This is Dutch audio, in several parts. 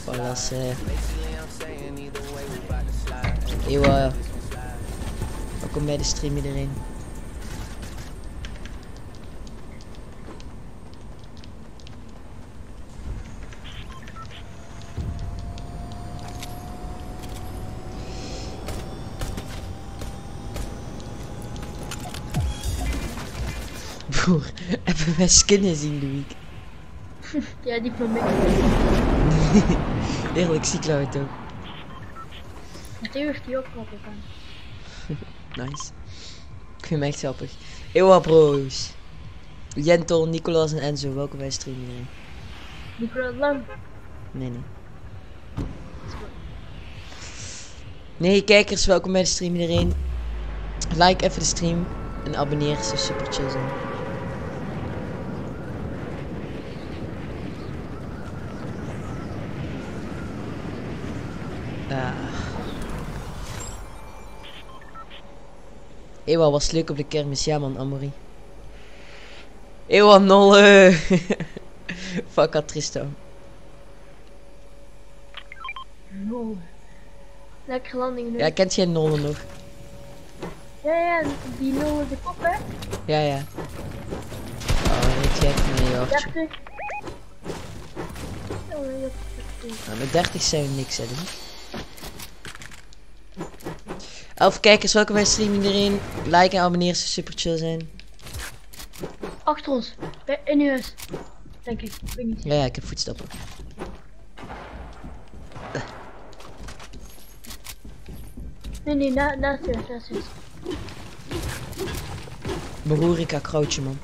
Voilà, Eeuw, welkom bij de stream iedereen. Broer, hebben wij skinnen zien de week? Ja, die van mij. Eerlijk, zie Klauw het ook. Theo heeft die ook al gedaan. Nice. Ik vind hem echt grappig. Ewa bro's. Jentel, Nicolas en Enzo, welkom bij de stream iedereen. Nicolas Lang. Nee. Nee, kijkers, welkom bij de stream iedereen. Like even de stream en abonneer, zou super chill zijn. Ewa was leuk op de kermis, ja man, Amory. Ewa nolle. Fuck Tristan. No. Lekker landing nu. Ja, kent jij Nolle nog? Ja, die nolle de kop hè? Ja. Oh, ik geef me een jaartje. 30. Oh, Nou, met 30 zijn we niks hè, doen. 11 kijkers, welkom bij de stream iedereen. Like en abonneer, zou super chill zijn. Achter ons, in uw huis. Denk ik, weet niet. Ja, ik heb voetstappen. Nee, naast u, naast u. Broer, ik ga krootje man.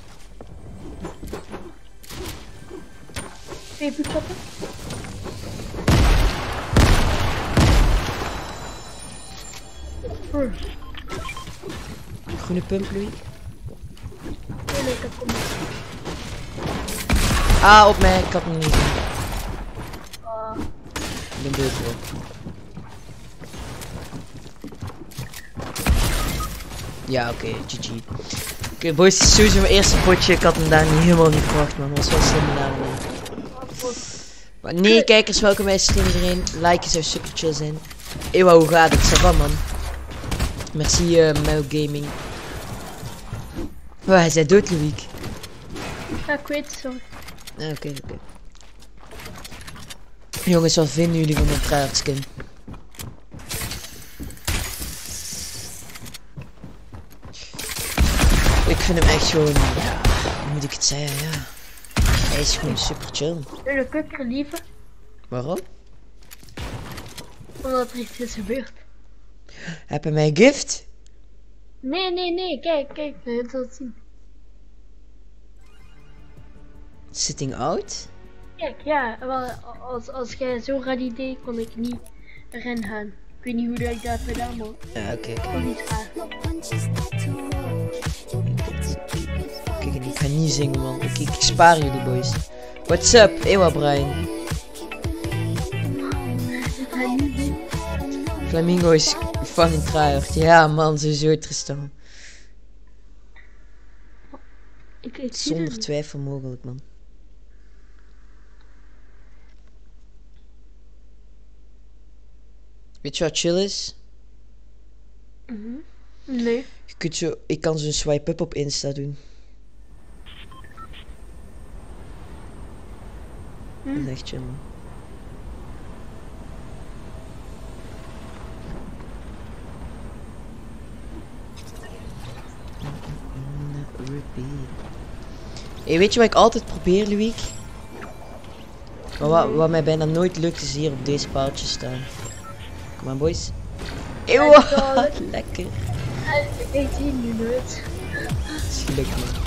2 voetstappen. Groene pump, Louis. Nee, ik heb kom. Ah, op mij, ik had hem niet gezien. Ah. Ik ben dood hoor. Ja, oké, GG. Oké, boys, het is sowieso mijn eerste potje. Ik had hem daar niet helemaal niet verwacht, man. Dat was wel slim daar. Maar nee, kijkers, welkom bij de stream iedereen. Like zou super chill zijn. Ewa, hoe gaat het? Ça va, man? Merci, Mel Gaming. Oh, hij zei dood, Louis. Ja, ik weet het zo. Oké. Jongens, wat vinden jullie van mijn tryhard skin? Ik vind hem echt gewoon, ja, hoe moet ik het zeggen, ja. Hij is gewoon super chill. Wil ik er liever? Waarom? Omdat er iets is gebeurd. Heb je mij gift? Nee, kijk, je zult zien. Sitting out? Kijk, ja, wel, als jij zo ready deed, kon ik niet erin gaan. Ik weet niet hoe dat ik dat heb gedaan, man. Ja, oké. Dat is niet raar. Kijk, ik ga niet zingen, man. Ik spaar jullie, boys. What's up, Ewa Brian? Flamingo is fucking tryhard. Ja, man, sowieso Tristan. Zonder twijfel mogelijk, man. Weet je wat chill is? Nee. Je kunt zo, ik kan zo'n swipe-up op Insta doen. Dat is echt chill, man. Hey, weet je wat ik altijd probeer, Louis? Maar wat mij bijna nooit lukt is hier op deze paaltjes staan. Kom aan, boys. Eeuw, lekker. Ik weet hier nu nooit. Het is gelukt, man.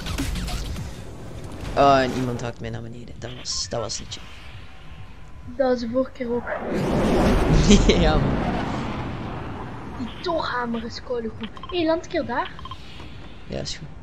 Oh, en iemand hakt mij naar beneden. Dat was niet chill. Dat was de vorige keer ook. Ja, man. Die tooghamer is koude goed. Hé, land een keer daar. Ja, is goed.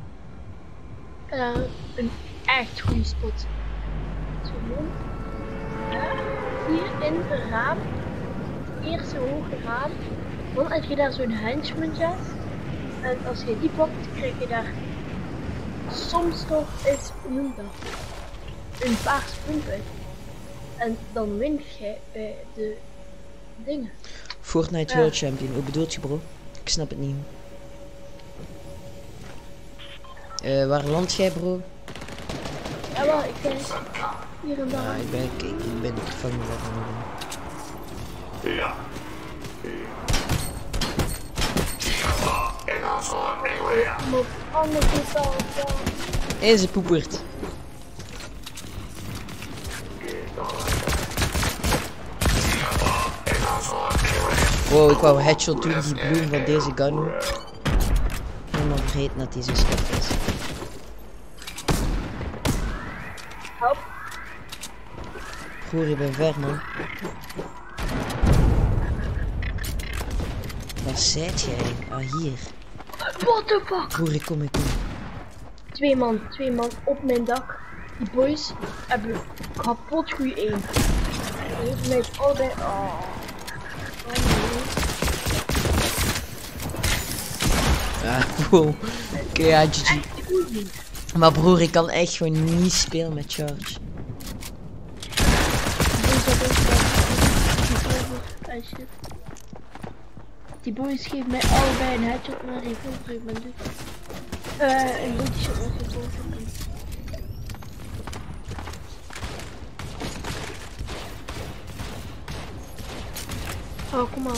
Een echt goede spot. Zo doen. Daar. Hier in het raam. Eerste hoge raam. Dan heb je daar zo'n henchman. En als je die pakt, krijg je daar soms toch iets, hoe noemt dat? Een paar punten. En dan wint jij bij de dingen. Fortnite Ja. World Champion, hoe bedoelt je bro? Ik snap het niet. Waar land jij bro? Ja, wel, ik denk hier en Ja, daar. ik ben gevangen worden. Nog andere totaal. En ze poepert. Wow, ik wou headshot doen die bloem van deze gun. Helemaal vergeten dat deze schat is. Help. Broer, ik ben ver man. Waar zit jij? Ah, hier. What the fuck? Broer, ik kom. Twee man op mijn dak. Die boys hebben kapot goeie aim. Die heeft mij allebei. Oh. Ah, wow. Oké, ja, GG. Maar broer, ik kan echt gewoon niet spelen met charge. Die boys geven mij allebei een headshot naar revolver. Ik ben dit. Een beetje shot naar revolver. Oh, kom maar.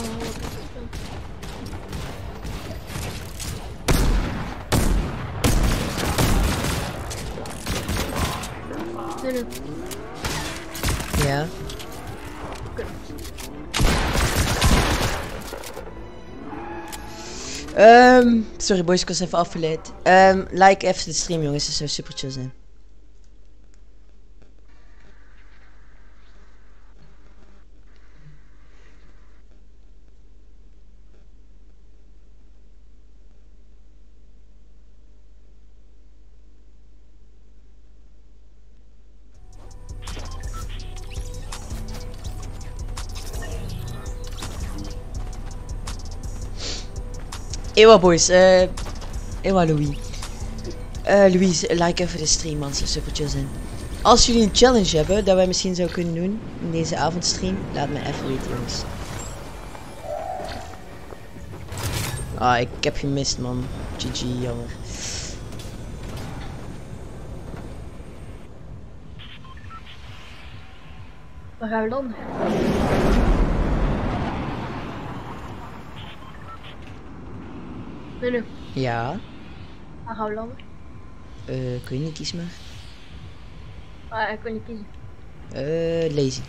Nee. Ja. Sorry boys, ik was even afgeleid. Like even de stream jongens, het zou super chill zijn. Ewa boys, Ewa Louis. Louis, like even de stream man, het zou super chill zijn. Als jullie een challenge hebben dat wij misschien zouden kunnen doen in deze avondstream, laat me even weten jongens. Ah, ik heb gemist man. GG, jammer. Waar gaan we landen? Nee. Ja. Waar gaan we landen? Kun je niet kiezen maar? Ik kan niet kiezen. Lazy.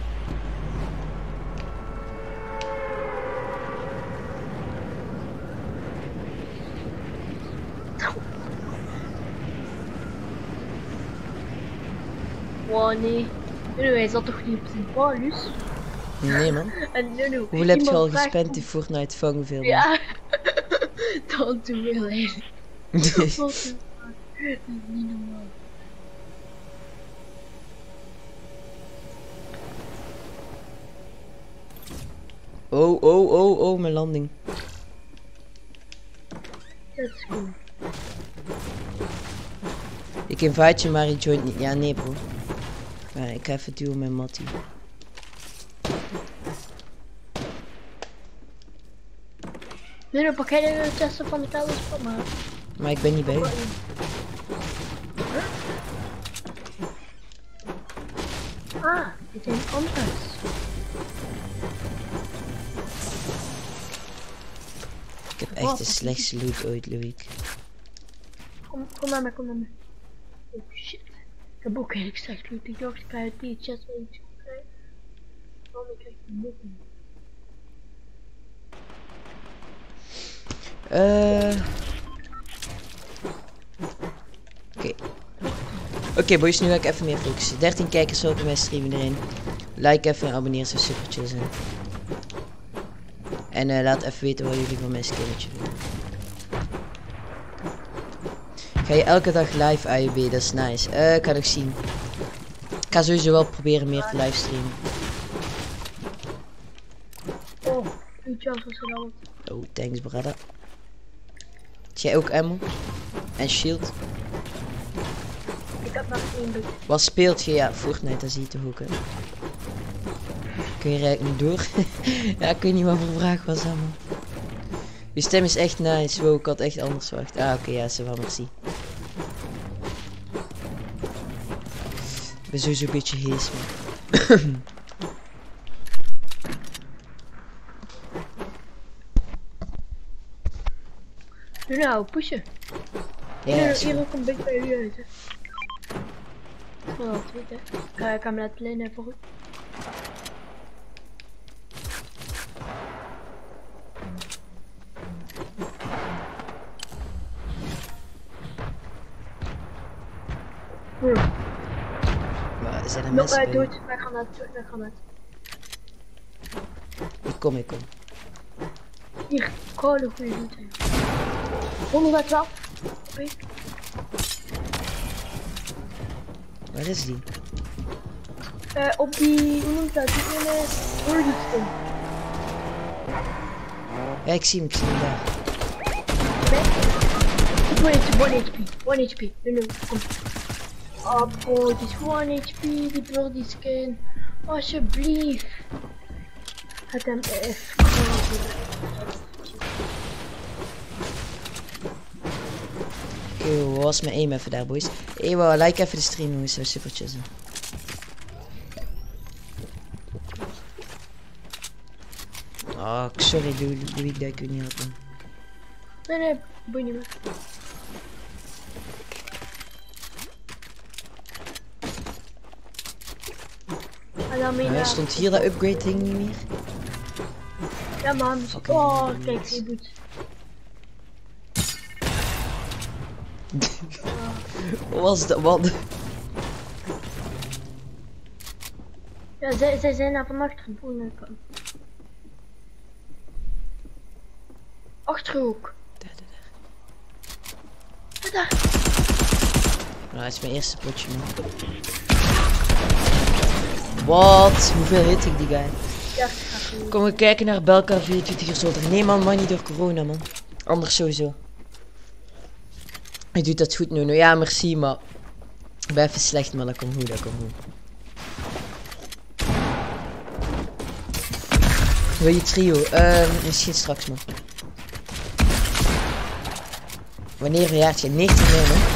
Wow, nee. Nee, hij zat toch niet op zijn balus? Nee man. En nee, Hoeveel heb je al gespend in Fortnite? Fucking veel. Ja. Dan te veel eigenlijk. Dat is niet normaal. Oh, mijn landing. Dat is cool. Ik invite je, maar je joint niet. Ja, nee bro. Maar ik ga even duwen met Mattie. Nee, dan pak jij de testen van de kabels van me. Maar ik ben niet bij je. Ah, dit zijn anders. Ik heb echt de slechtste loot ooit, Louis. Kom naar me, kom naar me. Oh shit. Ik heb ook eigenlijk slecht loot. Ik dacht, ik ga uit die chest wel iets krijgen. Dan krijg ik een boek. Oké boys, nu ga ik even meer focussen. 13 kijkers op mijn stream iedereen. Like even en abonneer, zou super chill zijn. En laat even weten wat jullie van mijn skinnetje vinden. Ga je elke dag live AUB, dat is nice. Kan ik zien. Ik ga sowieso wel proberen meer te livestreamen. Oh, die chance was gedaan. Oh, thanks brother. Jij ook ammo? En shield? Ik heb nog 1 bit. Wat speelt je? Ja, Fortnite, dat zie je toch ook, hè? Kun je eigenlijk niet door? Ja, ik weet niet wat voor vraag was dat, man. Je stem is echt nice. Wow, ik had echt anders verwacht. Ah, oké, ja, ze van merci. Ik ben sowieso een beetje hees, man. Doe nou, pushen. Ja, Ja, is hier goed. ook een beetje bij u uit, hè. Oh, dat weet hè. Ik ga hem laten lenen even goed. Maar zijn er mensen bij? Doe het, wij gaan uit. Ik kom. Hier, koude goede doet hij. 112. Oké. Waar is die? Op die, hoe noemt dat? Die ene hoordiefstum. Ja, ik zie hem daar. 1 HP. Nu, kom. Oh, bro, het is 1 HP, die bloody skin. Alsjeblieft. Het hem echt. Oké, hoe was mijn aim even daar, boys? Ewa, like even de stream, jongens. Zo super chill. Oh, sorry, doe ik dat ik niet had, man. Nee, boei niet meer. En dan mee Stond hier dat upgrade ding niet meer? Ja man, Oké, oh nice. kijk, die boet. Wat was dat, man? Ja, zij zijn naar vannacht geboren. Achterhoek. Daar. Nou, dat is mijn eerste potje, man. Wat? Hoeveel hit ik die guy? Ja, Kom we kijken naar Belka 24 uur zolder. Nee man, niet door corona, man. Anders sowieso. Je doet dat goed nu. Ja, merci, maar ik ben even slecht, maar dat komt goed, Wil je trio? Misschien straks, man. Wanneer verjaart je? 19 mei, man.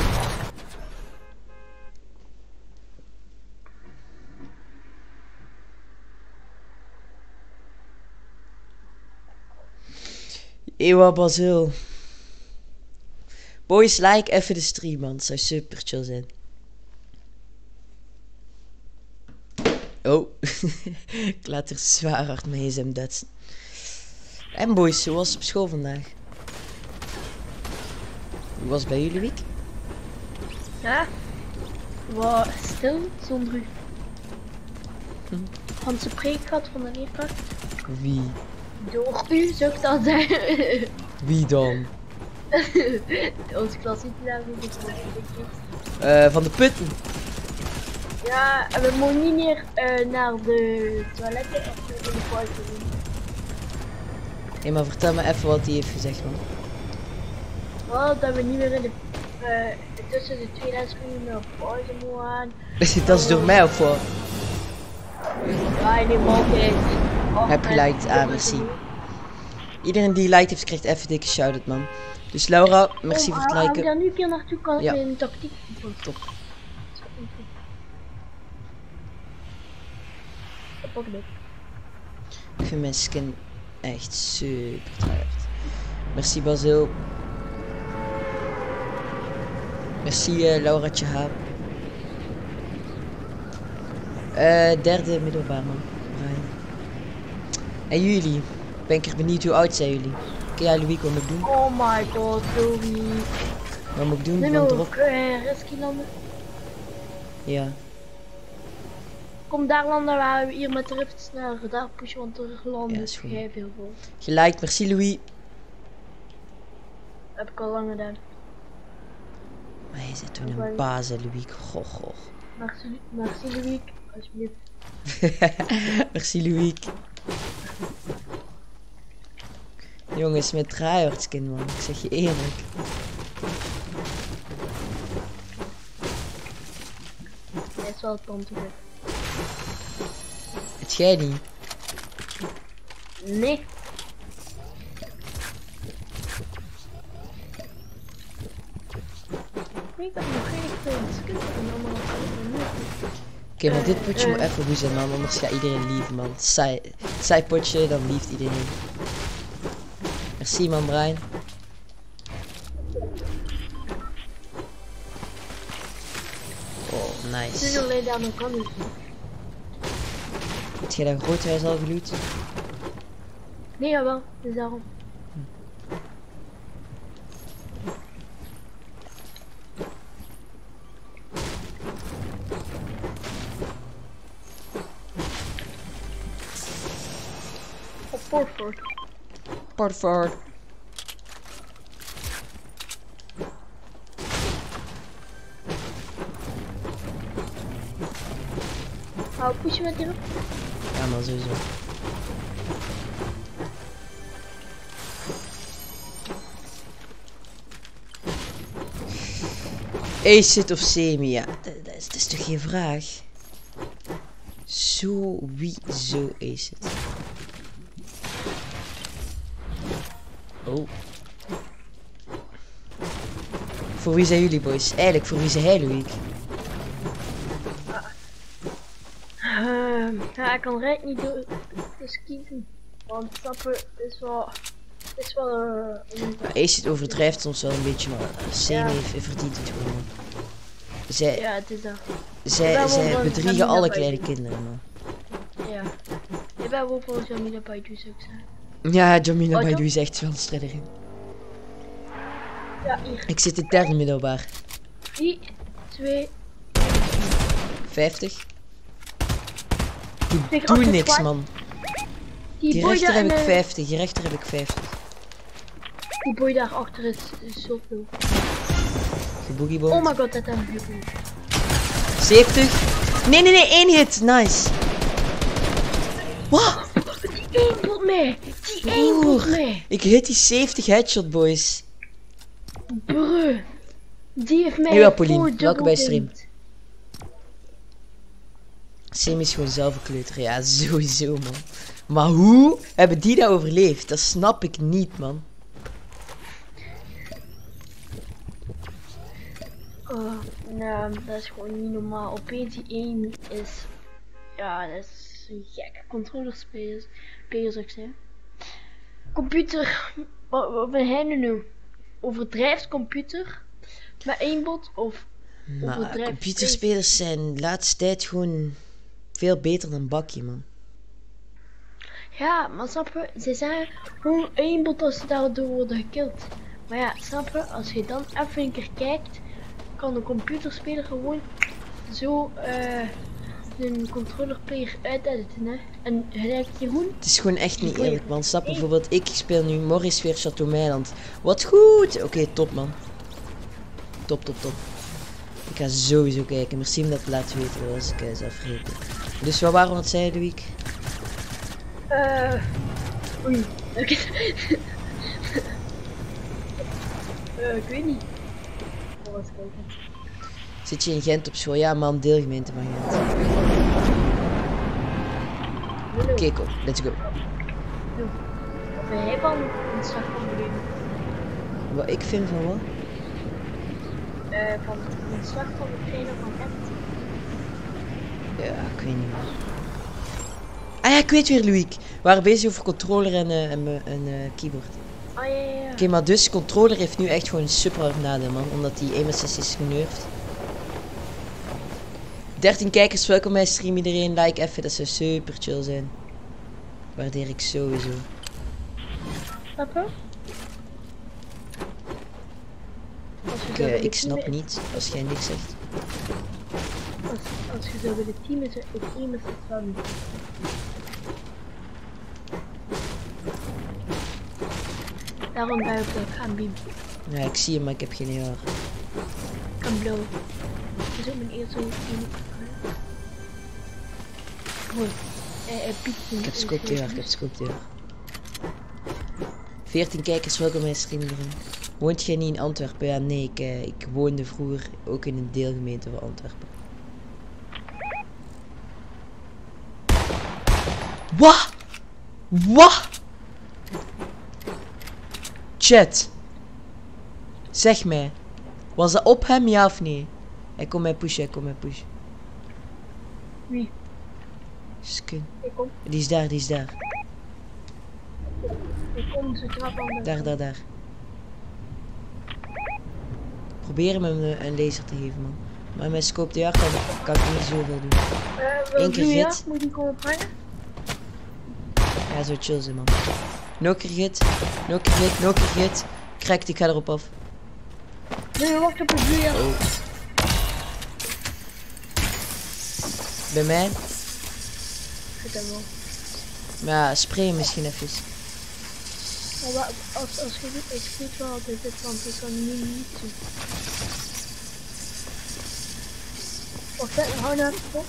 Ewa Basil. Boys, like even de stream, man. Het zou super chill zijn. Oh. Ik laat er zwaar hard mijn gsm datsen. En boys, hoe was het op school vandaag? Hoe was het bij jullie week? Ja. Wat stil, zonder u. Had ze preek gehad van de leerkracht? Wie? Door u, zou ik dan zeggen. Wie dan? Onze klas niet naar Van de putten. Ja, en we mogen niet meer naar de toiletten en in de pauze doen. Hé, maar vertel me even wat hij heeft gezegd, man. Oh, dat we niet meer in de tussen de twee lesminuten naar pauze mogen gaan. Dat is door mij of wat? Ja, ik neem altijd. Heb je liked? Ah, merci. Iedereen die liked heeft, krijgt even dikke shout-out, man. Dus Laura, merci voor het Als ik liken. daar nu een keer naartoe kan, Ja. met een tactiek. Top. Ik vind mijn skin echt super tryhard. Merci Basil. Merci Lauratje H. Derde middelbaar, man. Brian. En jullie? Ben ik er benieuwd, hoe oud zijn jullie? Oké, ja, Louis, wat moet ik doen? Oh my god, Louis. Wat moet ik doen? Nee, Van no, drop? risky landen. Ja. Kom daar landen waar we hier met de rift sneller daar pushen, want er landen Ja, is goed. heel veel voor. Geliked, merci Louis. Heb ik al lang gedaan. Maar hij zit toen een baas, hè, Louis. Goh, goh. Merci Louis, alsjeblieft. Merci Louis. Jongens, met tryhard skin, man. Ik zeg je eerlijk. wel het tandje. Het jij niet? Nee. Ik heb nog geen skins en allemaal Oké, maar dit potje moet even goed zijn, man. Anders gaat iedereen lieven, man. Saai potje, dan lieft iedereen. Merci, man, Brian. Oh, Het is nice. alleen daar nog kan. Heb jij dat groot huis al geloot? Nee, jawel. Dus daarom. Op Portford. Portford. Hou pushen met die op. Ja, man, sowieso. Acid of semi, ja. Dat is toch geen vraag? Sowieso acid. Oh. Voor wie zijn jullie, boys? Eigenlijk, voor wie zijn hij, Louis? Ja, ik kan Rijk niet dus kiezen. Want stappen is wel... Acid overdrijft soms wel een beetje, maar semi verdient het gewoon. Ja, het is dat. Zij bedriegen alle kleine kinderen, man. Ja. Ik ben wel voor Jamila Baidu, zou ik zeggen. Ja, Jamila Baidu is echt wel een strijder in. Ja, hier. Ik zit in derde middelbaar. 3, 2... 50. Doe niks, man. Die rechter heb ik 50, die rechter heb ik 50. Die boy daar achter is zoveel. Geboogiebomb. Oh my god, dat hebben we 70. Nee, 1 hit. Nice. Wow. Die 1 pot mee. Die 1 pot mee. Ik hit die 70 headshot, boys. Bruh. Die heeft mij Hey, Pauline, welke dubbel bij stream? gehind. Semi is gewoon zelf een kleuter. Ja, sowieso, man. Maar hoe hebben die dat overleefd? Dat snap ik niet, man. Oh, nou, dat is gewoon niet normaal. Opeens die 1 is... Ja, dat is een gekke controlerspeler, zou ik zeggen. Computer, wat ben jij nu? Overdrijft computer met 1 bot of Maar overdrijft computerspelers zijn de laatste tijd gewoon veel beter dan Bakkie, man. Ja, maar snap je? Ze zeggen gewoon 1 bot als ze daardoor worden gekild. Maar ja, snap je? Als je dan even een keer kijkt, kan de computerspeler gewoon zo een controllerplayer uitediten, hè. En gelijk Jeroen. Het is gewoon echt niet eerlijk, man. Snap je? Bijvoorbeeld, ik speel nu morgens weer Chateau Meiland. Wat goed! Oké, top, man. Top. Ik ga sowieso kijken. Merci om dat te laten weten, dat was ik zelf vergeten. Dus wat waren we aan het zeggen, Louis? Oei. Oké. Ik weet niet. Oh, eens kijken. Zit je in Gent op school? Ja, man, deelgemeente van Gent. Oké, kom, let's go. Wat ben jij van een slag van de leven? Wat ik vind van wat? Van een slag van de trainer van Gent. Ja, ik weet niet meer. Ah ja, ik weet weer, Louis. We waren bezig over controller en keyboard. Ah ja. Oké, maar dus controller heeft nu echt gewoon een super hard nadeel, man. Omdat die aim assist is genurfd. 13 kijkers, welkom bij stream iedereen. Like even, dat zou super chill zijn. Waardeer ik sowieso. Snap je? Ik snap niet als jij niks zegt. Als je zou willen teamen, zou ik aim assist wel niet. Daarom ben ik op gaan beam. Ja, ik zie hem, maar ik heb geen jaar. Kan blauw. Dat is ook mijn eerste team. Goed. Ik heb scope 14 kijkers, welkom bij stream iedereen. Woont jij niet in Antwerpen? Ja, nee, ik woonde vroeger ook in een deelgemeente van Antwerpen. Wat? Wat? Chat. Zeg mij. Was dat op hem, ja of nee? Hij komt mij pushen, hij komt mij pushen. Wie? Skun. Ik kom. Die is daar, die is daar. Ik kom ze trap aan de... Daar. Probeer hem een laser te geven, man. Maar met scope DR kan ik niet zoveel doen. Eén keer hit. Moet ik komen brengen? Ja, zo chill zijn, man. Nog keer hit. Nog keer hit. Cracked, ik ga erop af. Nee, wacht op het vuur. Oh. Bij mij? Goed dan wel. Maar ja, spray hem misschien even. Maar als je niet, ik weet wel dat dit, want ik kan nu niet doen. Wacht, hou nou even op.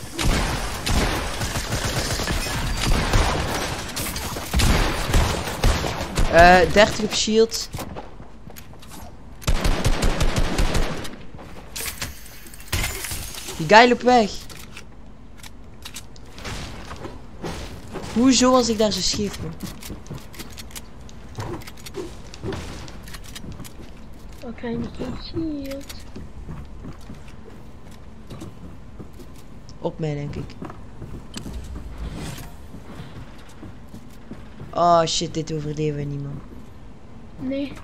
30 op shield. Die guy loopt weg. Hoezo was ik daar zo scheef, man? Dan krijg je geen shield. Op mij, denk ik. Oh shit, dit overleven we niet, man. Nee.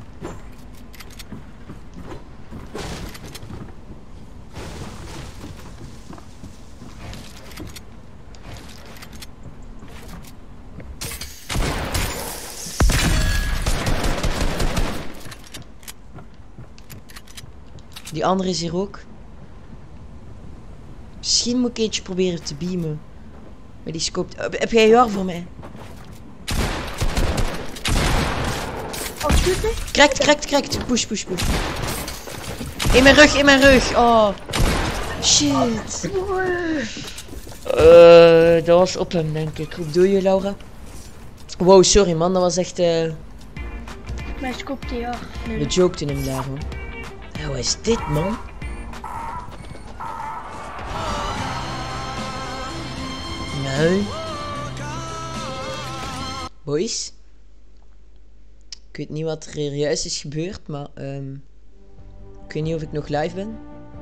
Die andere is hier ook. Misschien moet ik eentje proberen te beamen. Maar die scoopt. Heb jij jar voor mij? Oh, shooten? Cracked. Push. In mijn rug. Oh. Shit. Dat was op hem, denk ik. Hoe bedoel je, Laura? Wow, sorry man, dat was echt... Mijn scoop TR. We jokten hem daar, man. Wat is dit, man? Nee. Boys. Ik weet niet wat er hier juist is gebeurd, maar ik weet niet of ik nog live ben.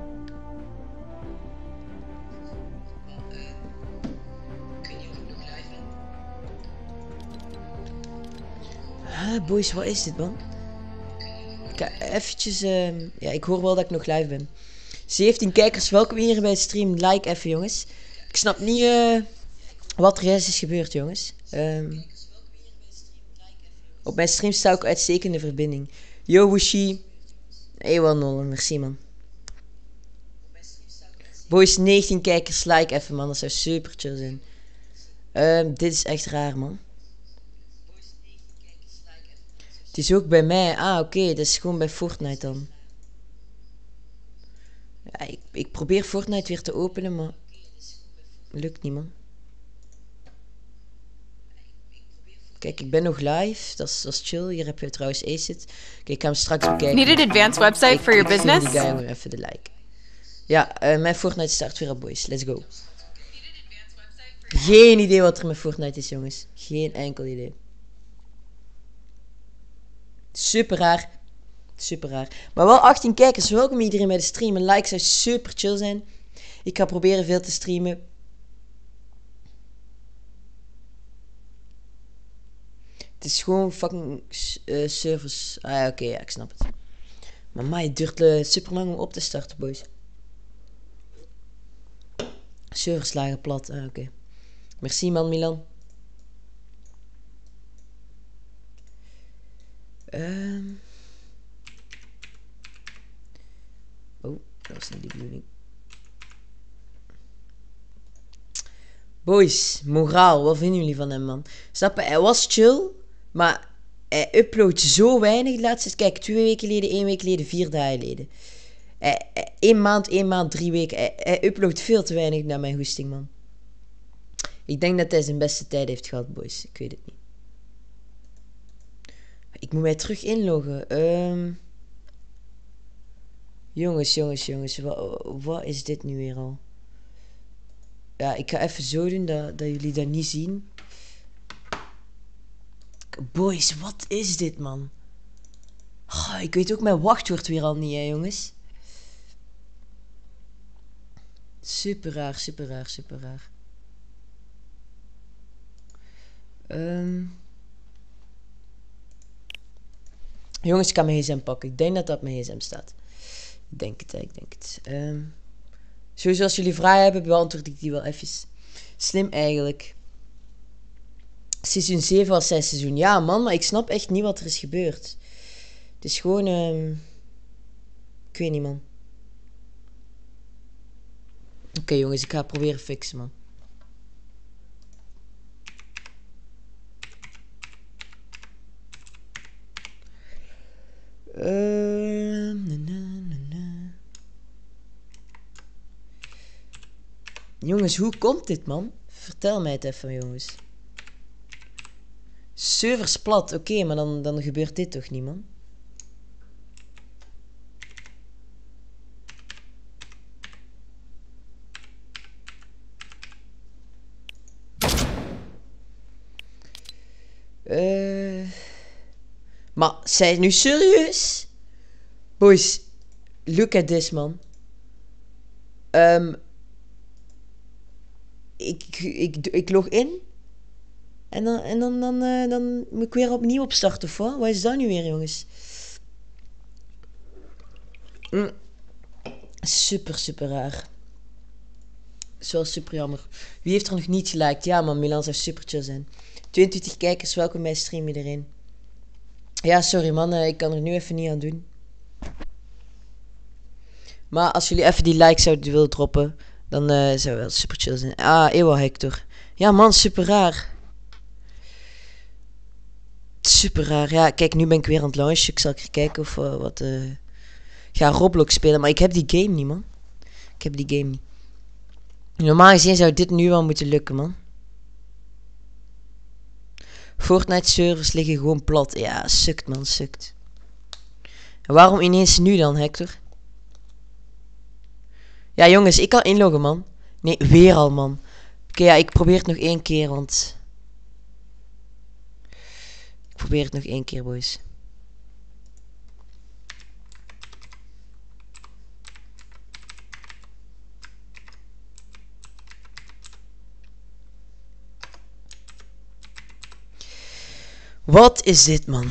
Boys, wat is dit, man? Kijk, eventjes, ja, ik hoor wel dat ik nog live ben. 17 kijkers, welkom hier bij de stream. Like even, jongens. Ik snap niet wat er juist is gebeurd, jongens. Op mijn stream sta ik uitstekende verbinding. Yo, Wushi. Ewan Nolan, merci, man. Boys, 19 kijkers, like even, man. Dat zou super chill zijn. Dit is echt raar, man. Het is ook bij mij. Ah, oké. Dat is gewoon bij Fortnite dan. Ja, ik probeer Fortnite weer te openen, maar... lukt niet, man. Kijk, ik ben nog live. Dat is chill. Hier heb je trouwens Acid. Kijk, ik ga hem straks bekijken. Need an advanced website for your business? Die guy gewoon even de like. Ja, mijn Fortnite start weer op, boys. Let's go. Geen idee wat er met Fortnite is, jongens. Geen enkel idee. Super raar. Super raar. Maar wel 18 kijkers. Welkom iedereen bij de stream. Een like zou super chill zijn. Ik ga proberen veel te streamen. Het is gewoon fucking servers. Ah ja, oké, ja, ik snap het. Maar mij, het duurt super lang om op te starten, boys. Servers lagen plat. Ah, oké. Merci, man, Milan. Oh, dat was niet de bedoeling. Boys, moraal, wat vinden jullie van hem, man? Snap je, hij was chill, maar hij uploadt zo weinig de laatste. Kijk, 2 weken geleden, 1 week geleden, 4 dagen geleden. 1 maand, 3 weken. Hij uploadt veel te weinig naar mijn hoesting, man. Ik denk dat hij zijn beste tijd heeft gehad, boys. Ik weet het niet. Ik moet mij terug inloggen. Jongens. Wat is dit nu weer al? Ja, ik ga even zo doen dat jullie dat niet zien. Boys, wat is dit, man? Oh, ik weet ook mijn wachtwoord weer al niet, hè, jongens. Super raar, super raar, super raar. Jongens, ik kan mijn gsm pakken. Ik denk dat dat op mijn gsm staat. Ik denk het, hè, ik denk het. Sowieso als jullie vragen hebben, beantwoord ik die wel even. Slim eigenlijk. Seizoen 7 was zijn seizoen. Ja, man, maar ik snap echt niet wat er is gebeurd. Het is gewoon... ik weet niet, man. Oké, jongens, ik ga proberen fixen, man. Jongens, hoe komt dit, man? Vertel mij het even, jongens. Servers plat, oké, maar dan gebeurt dit toch niet, man? Maar, zijn nu serieus? Boys, look at this, man. Ik log in. En dan moet ik weer opnieuw opstarten, of wat? Wat is dat nu weer, jongens? Super, super raar. Is wel super jammer. Wie heeft er nog niet geliked? Ja, man, Milan zou super chill zijn. 22 kijkers, welkom bij stream iedereen. Ja, sorry man, ik kan er nu even niet aan doen. Maar als jullie even die like zouden willen droppen, dan zou wel super chill zijn. Ah, Ewa Hector. Ja man, super raar. Super raar. Ja, kijk, nu ben ik weer aan het launchen. Ik zal even kijken of wat... Ik ga Roblox spelen, maar ik heb die game niet, man. Ik heb die game niet. Normaal gezien zou dit nu wel moeten lukken, man. Fortnite servers liggen gewoon plat. Ja, sukt, man, sukt. En waarom ineens nu dan, Hector? Ja, jongens, ik kan inloggen, man. Nee, weer al, man. Oké, ja, ik probeer het nog één keer, want... Ik probeer het nog één keer, boys. Wat is dit, man?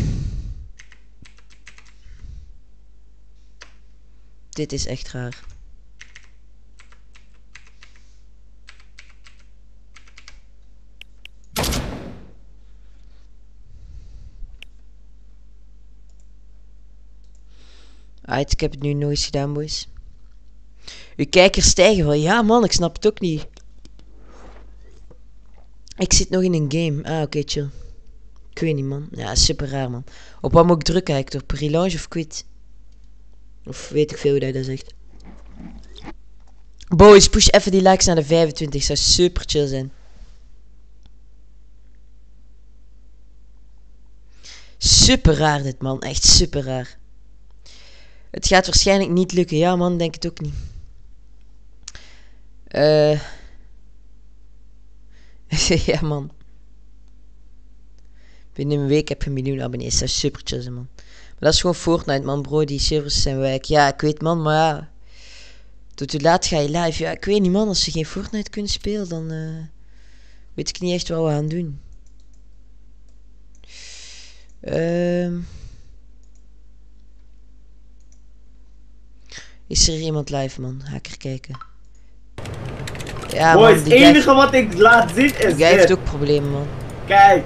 Dit is echt raar. Ik heb het nu nog eens gedaan, boys. Uw kijkers stijgen wel. Ja, man, ik snap het ook niet. Ik zit nog in een game. Ah, oké, chill. Ik weet niet, man. Ja, super raar, man. Op wat moet ik drukken eigenlijk? Door relaunch of quit? Of weet ik veel hoe dat je dat zegt. Boys, push even die likes naar de 25. Zou super chill zijn. Super raar dit, man. Echt super raar. Het gaat waarschijnlijk niet lukken. Ja, man, denk het ook niet. Ja, man. Binnen een week heb je 1 miljoen abonnees. Dat is super chill, man. Maar dat is gewoon Fortnite, man, bro. Die servers zijn weg. Ja, ik weet, man, maar ja. Tot hoe laat ga je live? Ja, ik weet niet, man. Als ze geen Fortnite kunnen spelen, dan weet ik niet echt wat we gaan doen. Is er iemand live, man? Ga ik er kijken. Ja, boys, man, het enige wat ik laat zien is jij heeft ook problemen, man. Kijk.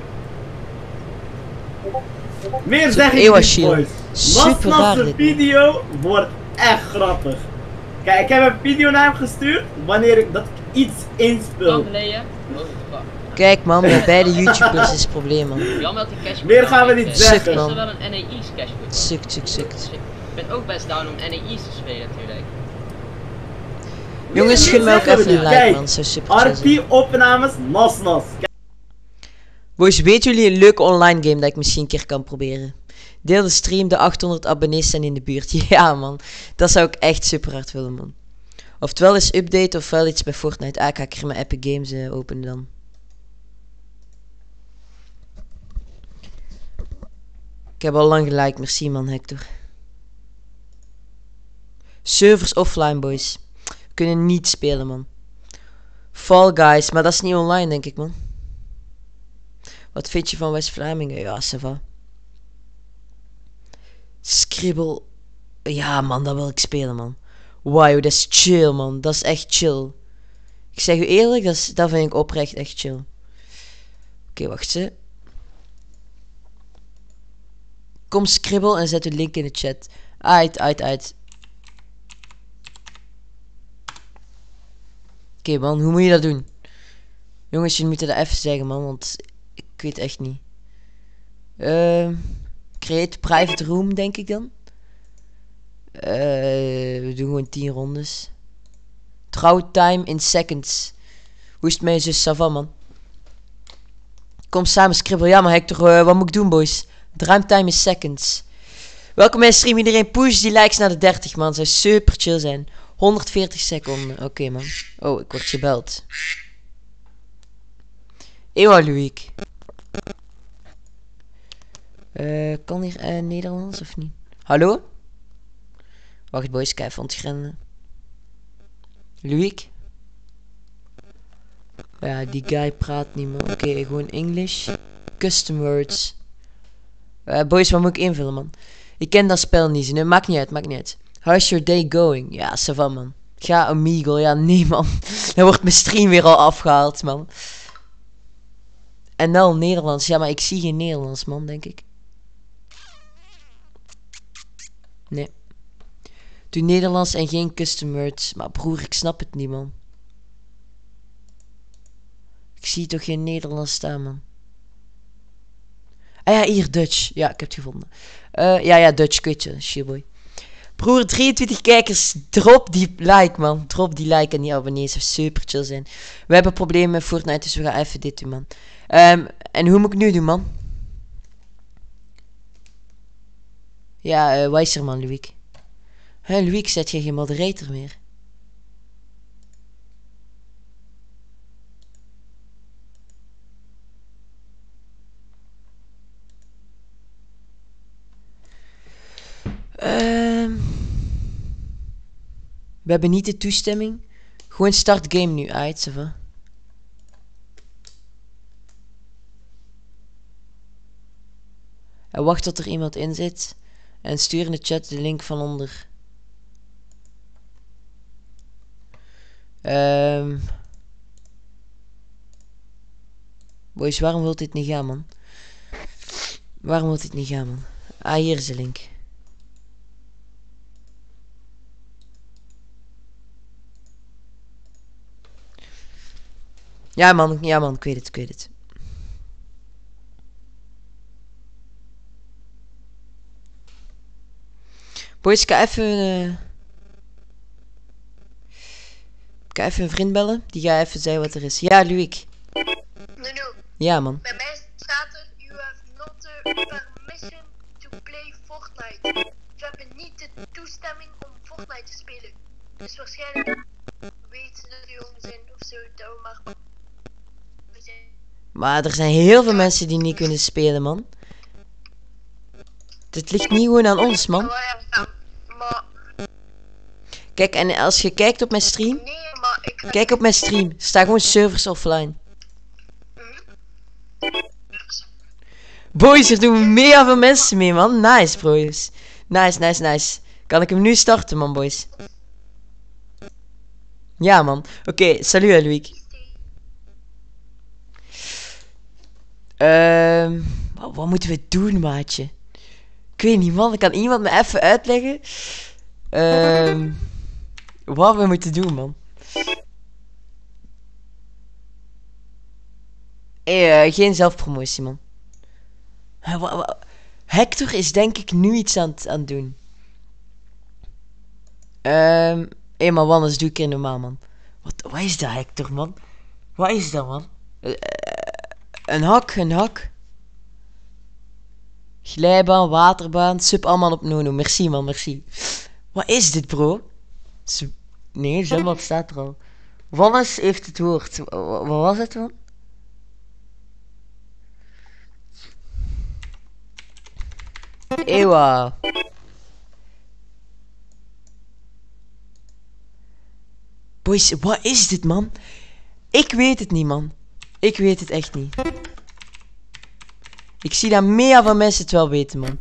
Meer zeg ik niet, boys. Super raar dit, video wordt echt grappig. Kijk, ik heb een video naar hem gestuurd wanneer ik iets inspeel. Kijk, man, bij beide YouTubers is het probleem, man. Jammer dat die cash. Meer gaan we niet zeggen. Er is wel een NEI's cashbook. Sukt. Ik ben ook best down om NEI's te spelen natuurlijk. Jongens, gun mij ook even een like, man. Zo super RP-opnames, nas. Boys, weten jullie een leuke online game dat ik misschien een keer kan proberen? Deel de stream, de 800 abonnees zijn in de buurt. Ja, man. Dat zou ik echt super hard willen, man. Oftewel is update, ofwel iets bij Fortnite. Ik ga er mijn Epic Games openen dan. Ik heb al lang gelijk, merci man, Hector. Servers offline, boys. We kunnen niet spelen, man. Fall Guys, maar dat is niet online, denk ik, man. Wat vind je van West-Vlamingen? Ja, ça va. Scribble. Ja, man, dat wil ik spelen, man. Wow, dat is chill, man. Dat is echt chill. Ik zeg u eerlijk, dat vind ik oprecht echt chill. Oké, wacht ze. Kom Scribble en zet de link in de chat. Uit. Oké, man, hoe moet je dat doen? Jongens, jullie moeten dat even zeggen, man, want ik weet echt niet. Create private room, denk ik dan. We doen gewoon 10 rondes. Trouw time in seconds. Hoe is het met je zus, Savan, man? Kom samen, Scribble. Ja, maar Hector, wat moet ik doen, boys? Time is seconds. Welkom bij de stream. Iedereen push die likes naar de 30, man. Zou super chill zijn. 140 seconden. Oké, man. Oh, ik word gebeld. Ewa, Luik. Kan hier Nederlands of niet? Hallo? Wacht, boys. Ik ga even ontgrenden. Luik? Ja, die guy praat niet, man. Oké, gewoon English. Custom words. Boys, wat moet ik invullen, man? Ik ken dat spel niet. Nee, maakt niet uit. How's your day going? Ja, savan, man. Ga Omegle. Ja, nee, man. Dan wordt mijn stream weer al afgehaald, man. En nou Nederlands. Ja, maar ik zie geen Nederlands, man, denk ik. Nee. Doe Nederlands en geen custom words. Maar broer, ik snap het niet, man. Ik zie toch geen Nederlands staan, man. Ah ja, hier, Dutch. Ja, ik heb het gevonden. Ja, Dutch, ik weet je. Shitboy. Broer, 23 kijkers. Drop die like, man. Drop die like en die abonnees. Zou super chill zijn. We hebben problemen met Fortnite, dus we gaan even dit doen, man. En hoe moet ik nu doen, man? Ja, wat is er, man, Luik? Luik, zet je geen moderator meer? We hebben niet de toestemming. Gewoon start game nu uit, Sava. En wacht tot er iemand in zit. En stuur in de chat de link van onder. Boys, waarom wilt dit niet gaan, man? Waarom wilt dit niet gaan, man? Ah, hier is de link. Ja, man, ik weet het. Boys, ik ga even een vriend bellen. Die gaat even zeggen wat er is. Ja, Luik. Nuno, Ja, man. bij mij staat er, you have not the permission to play Fortnite. We hebben niet de toestemming om Fortnite te spelen. Dus waarschijnlijk weten ze dat we jong zijn of zo, dat we maar... Maar er zijn heel veel mensen die niet kunnen spelen, man. Het ligt niet gewoon aan ons, man. Ja, maar... Kijk, en als je kijkt op mijn stream... Nee, maar ik ga... Kijk op mijn stream. Er staan gewoon servers offline. Boys, er doen mega veel mensen mee, man. Nice, boys. Nice. Kan ik hem nu starten, man, boys? Ja, man. Oké, salut, Luik. Wat moeten we doen, maatje? Ik weet niet, man. Kan iemand me even uitleggen? Wat we moeten doen, man. Geen zelfpromotie, man. Hector is denk ik nu iets aan het doen. Maar anders doe ik er normaal, man. Wat is dat, Hector, man? Wat is dat, man? Een hak. Glijbaan, waterbaan, sub allemaal op Nono. Merci, man, merci. Wat is dit, bro? Nee, zwembad staat er al. Wannes heeft het woord. Wat was het, man? Ewa. Boys, wat is dit, man? Ik weet het niet, man. Ik weet het echt niet. Ik zie dat meer van mensen het wel weten, man.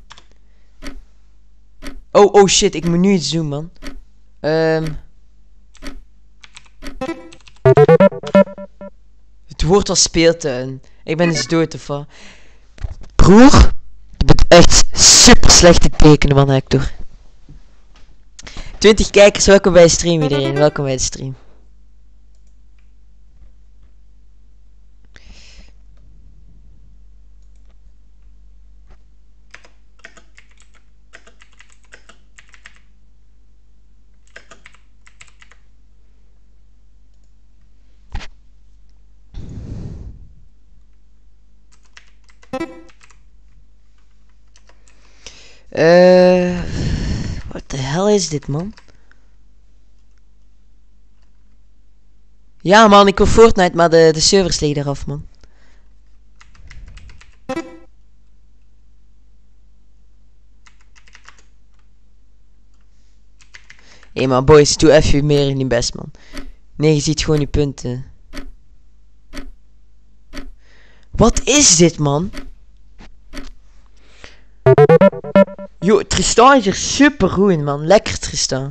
Oh shit, ik moet nu iets doen, man. Het woord was speeltuin. Ik ben dus dood of wat? Broer, je bent echt super slecht te tekenen, man, Hector. 20 kijkers, welkom bij de stream, iedereen. Welkom bij de stream. Wat de hel is dit, man? Ja, man, ik wil Fortnite, maar de servers liggen eraf, man. Hé, man, boys, doe even meer in die best, man. Nee, je ziet gewoon die punten. Wat is dit, man? Yo, Tristan is er super goed in, man. Lekker, Tristan.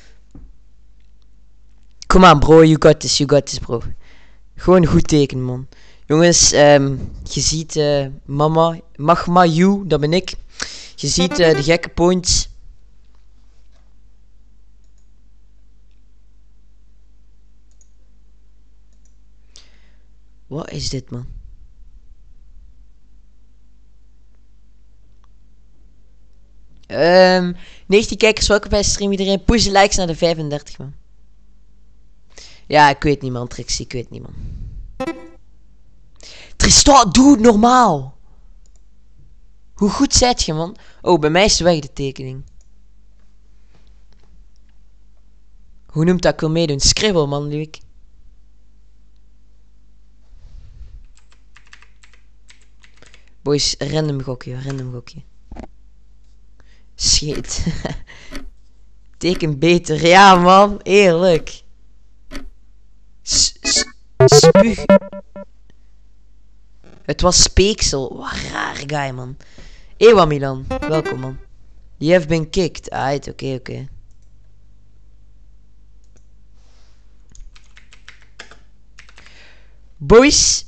Kom aan, bro. You got this, bro. Gewoon goed tekenen, man. Jongens, je ziet mama, Magma You, dat ben ik. Je ziet de gekke points. Wat is dit, man? Um, 19 kijkers, welkom bij de stream, iedereen. Push de likes naar de 35, man. Ja, ik weet niet, man, Trixie, ik weet niet, man. Tristan, doe het normaal. Hoe goed zet je, man? Oh, bij mij is het weg, de tekening. Hoe noemt dat? Ik wil meedoen. Scribble, man, Luik. Boys, random gokje, random gokje. Scheet. Teken beter. Ja, man. Eerlijk. Spuug. Het was speeksel. Wat raar guy, man. Ewa Milan. Welkom, man. You have been kicked. Aight, oké. Boys.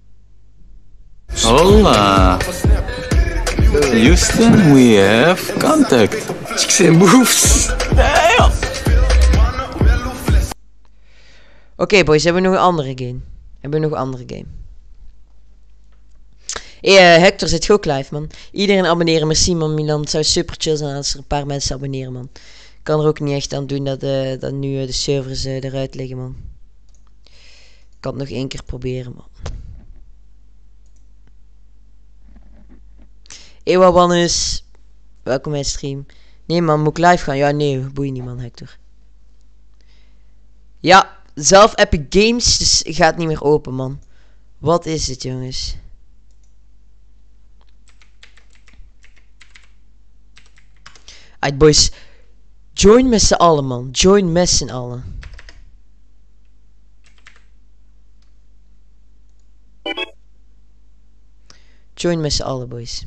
Hola. Houston, we have contact. Ik say moves. Oké, boys, hebben we nog een andere game? Hector zit ook live, man. Iedereen abonneren, merci, man, Milan. Het zou super chill zijn als er een paar mensen abonneren, man. Ik kan er ook niet echt aan doen dat nu de servers eruit liggen, man. Ik kan het nog één keer proberen, man. Ewa Wannes, welkom bij de stream. Nee, man, moet ik live gaan? Ja, nee, boeit niet, man, Hector. Ja, zelf Epic Games, dus gaat niet meer open, man. Wat is het, jongens? Alright, boys. Join met z'n allen, man. Join met z'n allen. Join met z'n allen, boys.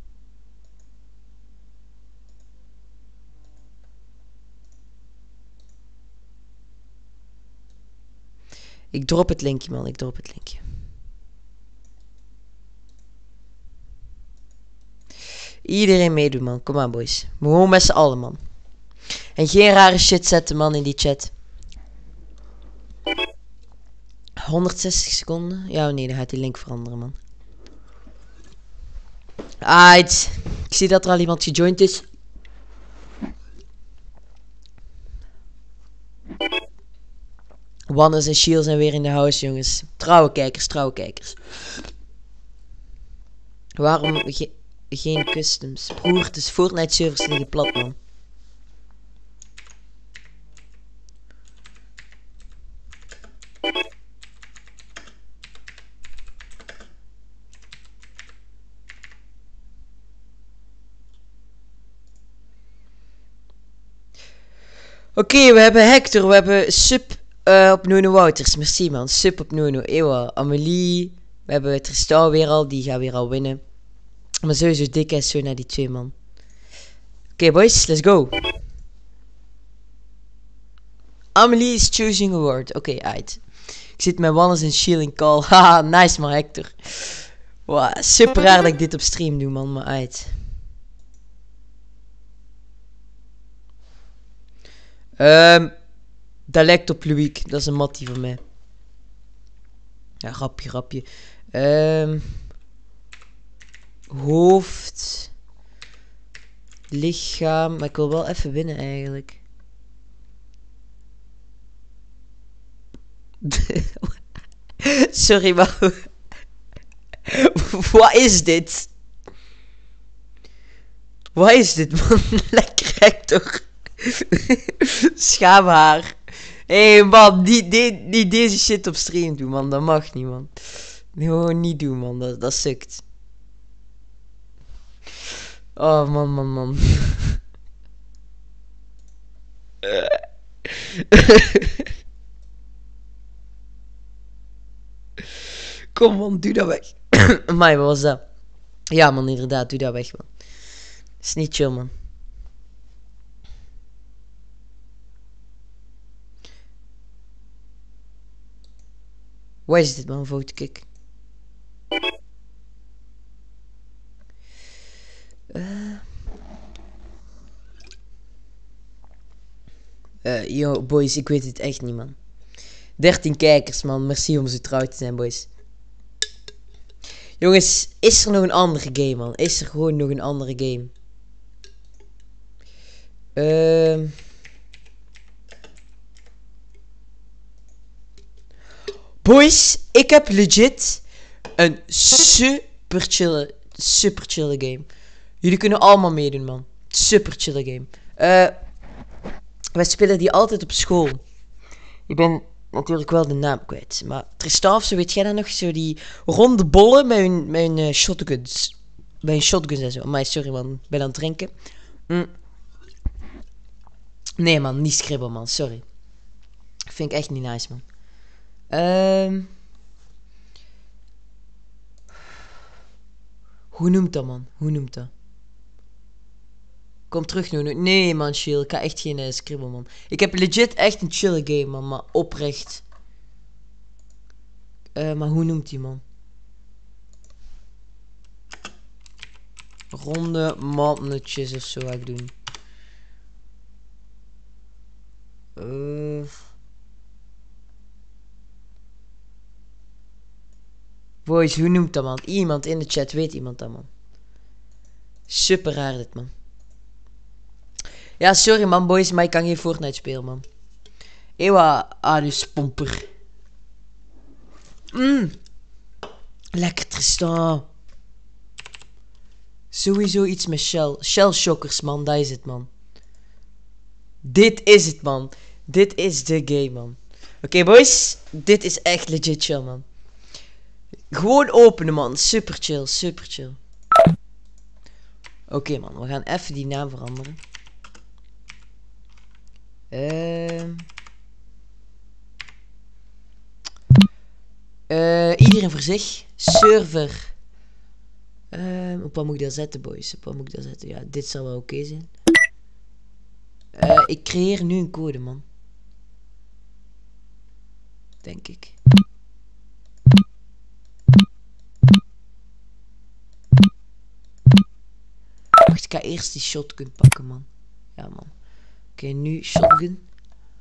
Ik drop het linkje, man. Ik drop het linkje. Iedereen meedoen, man. Kom aan, boys. Maar gewoon met z'n allen, man. En geen rare shit zetten, man, in die chat. 160 seconden. Ja, nee, dan gaat die link veranderen, man. Aight. Ik zie dat er al iemand gejoind is. Wannes en Shield zijn weer in de house, jongens. Trouwe kijkers. Waarom geen customs? Broer, dus Fortnite servers liggen plat, man. Oké, we hebben Hector, we hebben Sub op Nono Wouters. Merci man, Sub op Nono. Ewa, Amelie. We hebben Tristan weer al, die gaat weer al winnen. Maar sowieso dik en zo naar die 2 man. Oké boys, let's go. Amelie is choosing a word. Oké, uit. Ik zit met Wannes en Shielding Call. Haha, nice man Hector. Wow, super raar dat ik dit op stream doe man, maar uit. Dat lijkt op Louis. Dat is een mattie van mij. Ja, grapje. Hoofd. Lichaam. Maar ik wil wel even winnen eigenlijk. Sorry, maar... Wat is dit? Wat is dit, man? Lekker Hector. Schaamhaar. Hé, man, niet deze shit op stream doen, man. Dat mag niet, man. Gewoon niet doen, man. Dat sukt. Oh, man. Kom, man, doe dat weg. Amai, wat was dat? Ja, man, inderdaad, doe dat weg, man. Is niet chill, man. Wat is dit, man? Votekick. Yo, boys, ik weet het echt niet, man. 13 kijkers, man. Merci om zo trouw te zijn, boys. Jongens, is er nog een andere game, man? Is er gewoon nog een andere game? Boys, ik heb legit een super chille game. Jullie kunnen allemaal meedoen, man. Super chille game. Wij spelen die altijd op school. Ik ben natuurlijk wel de naam kwijt. Maar Tristan of zo, weet jij dan nog? Zo die ronde bollen met hun shotguns. Bij hun shotguns en zo. Maar sorry, man. Ik ben aan het drinken. Nee, man. Niet scribbel, man. Sorry. Vind ik echt niet nice, man. Hoe noemt dat, man? Hoe noemt dat? Kom terug nu. Nee, man, chill. Ik ga echt geen scribbel, man. Ik heb legit echt een chille game, man. Maar oprecht. Maar hoe noemt die, man? Ronde mannetjes of zo ga ik doen. Boys, hoe noemt dat, man? Iemand in de chat weet iemand dat, man. Super raar dit, man. Ja, sorry, man, boys, maar ik kan geen Fortnite spelen, man. Ewa, dus pomper. Lekker Tristan. Sowieso iets met Shell. Shell shockers, man. Dat is het, man. Dit is het, man. Dit is de game, man. Oké, boys. Dit is echt legit chill, man. Gewoon openen, man. Super chill, super chill. Oké, man. We gaan even die naam veranderen. Iedereen voor zich. Server. Op wat moet ik dat zetten, boys? Op wat moet ik dat zetten? Ja, dit zal wel oké zijn. Ik creëer nu een code, man. Denk ik. Wacht, ik ga eerst die shotgun pakken, man. Ja, man. Oké, nu shotgun.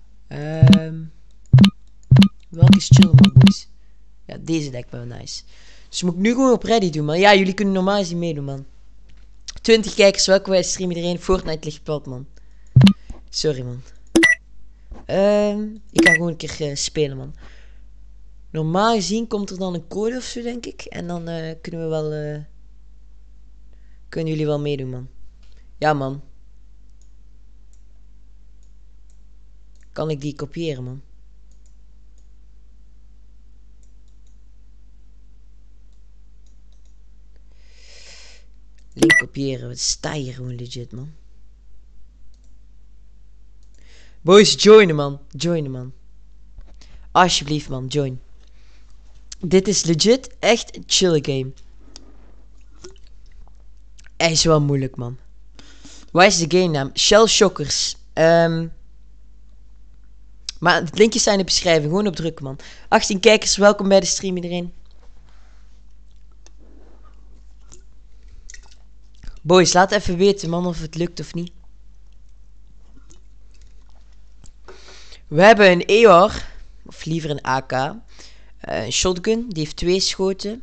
Welke is chill, man, boys? Ja, deze lijkt me wel nice. Dus moet ik nu gewoon op ready doen, man. Ja, jullie kunnen normaal eens niet meedoen, man. 20 kijkers, welke wij streamen iedereen. Fortnite ligt plat, man. Sorry, man. Ik ga gewoon een keer spelen, man. Normaal gezien komt er dan een code of zo, denk ik. En dan kunnen we wel... kunnen jullie wel meedoen, man. Ja, man. Kan ik die kopiëren, man? Link kopiëren. Wat sta hier gewoon legit, man. Boys, joinen man. Joinen man. Alsjeblieft man, join. Dit is legit echt een chille game. Hij is wel moeilijk man. Waar is de game naam? Shell Shockers. Maar het linkjes zijn in de beschrijving. Gewoon op drukken man. 18 kijkers, welkom bij de stream iedereen. Boys, laat even weten man of het lukt of niet. We hebben een EOR. Of liever een AK. Een shotgun. Die heeft 2 schoten.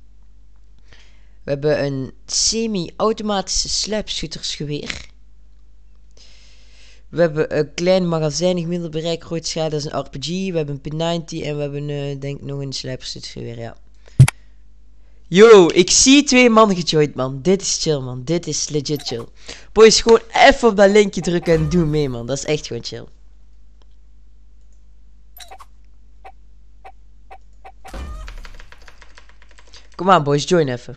We hebben een semi-automatische sluipschuttersgeweer. We hebben een klein magazijnig middelbereik grote schade. Dat is een RPG. We hebben een P90 en we hebben denk ik nog een sluipschuttersgeweer. Ja. Yo, ik zie 2 man gejoind man. Dit is chill man. Dit is legit chill. Boys, gewoon even op dat linkje drukken en doe mee man. Dat is echt gewoon chill. Kom aan boys, join even.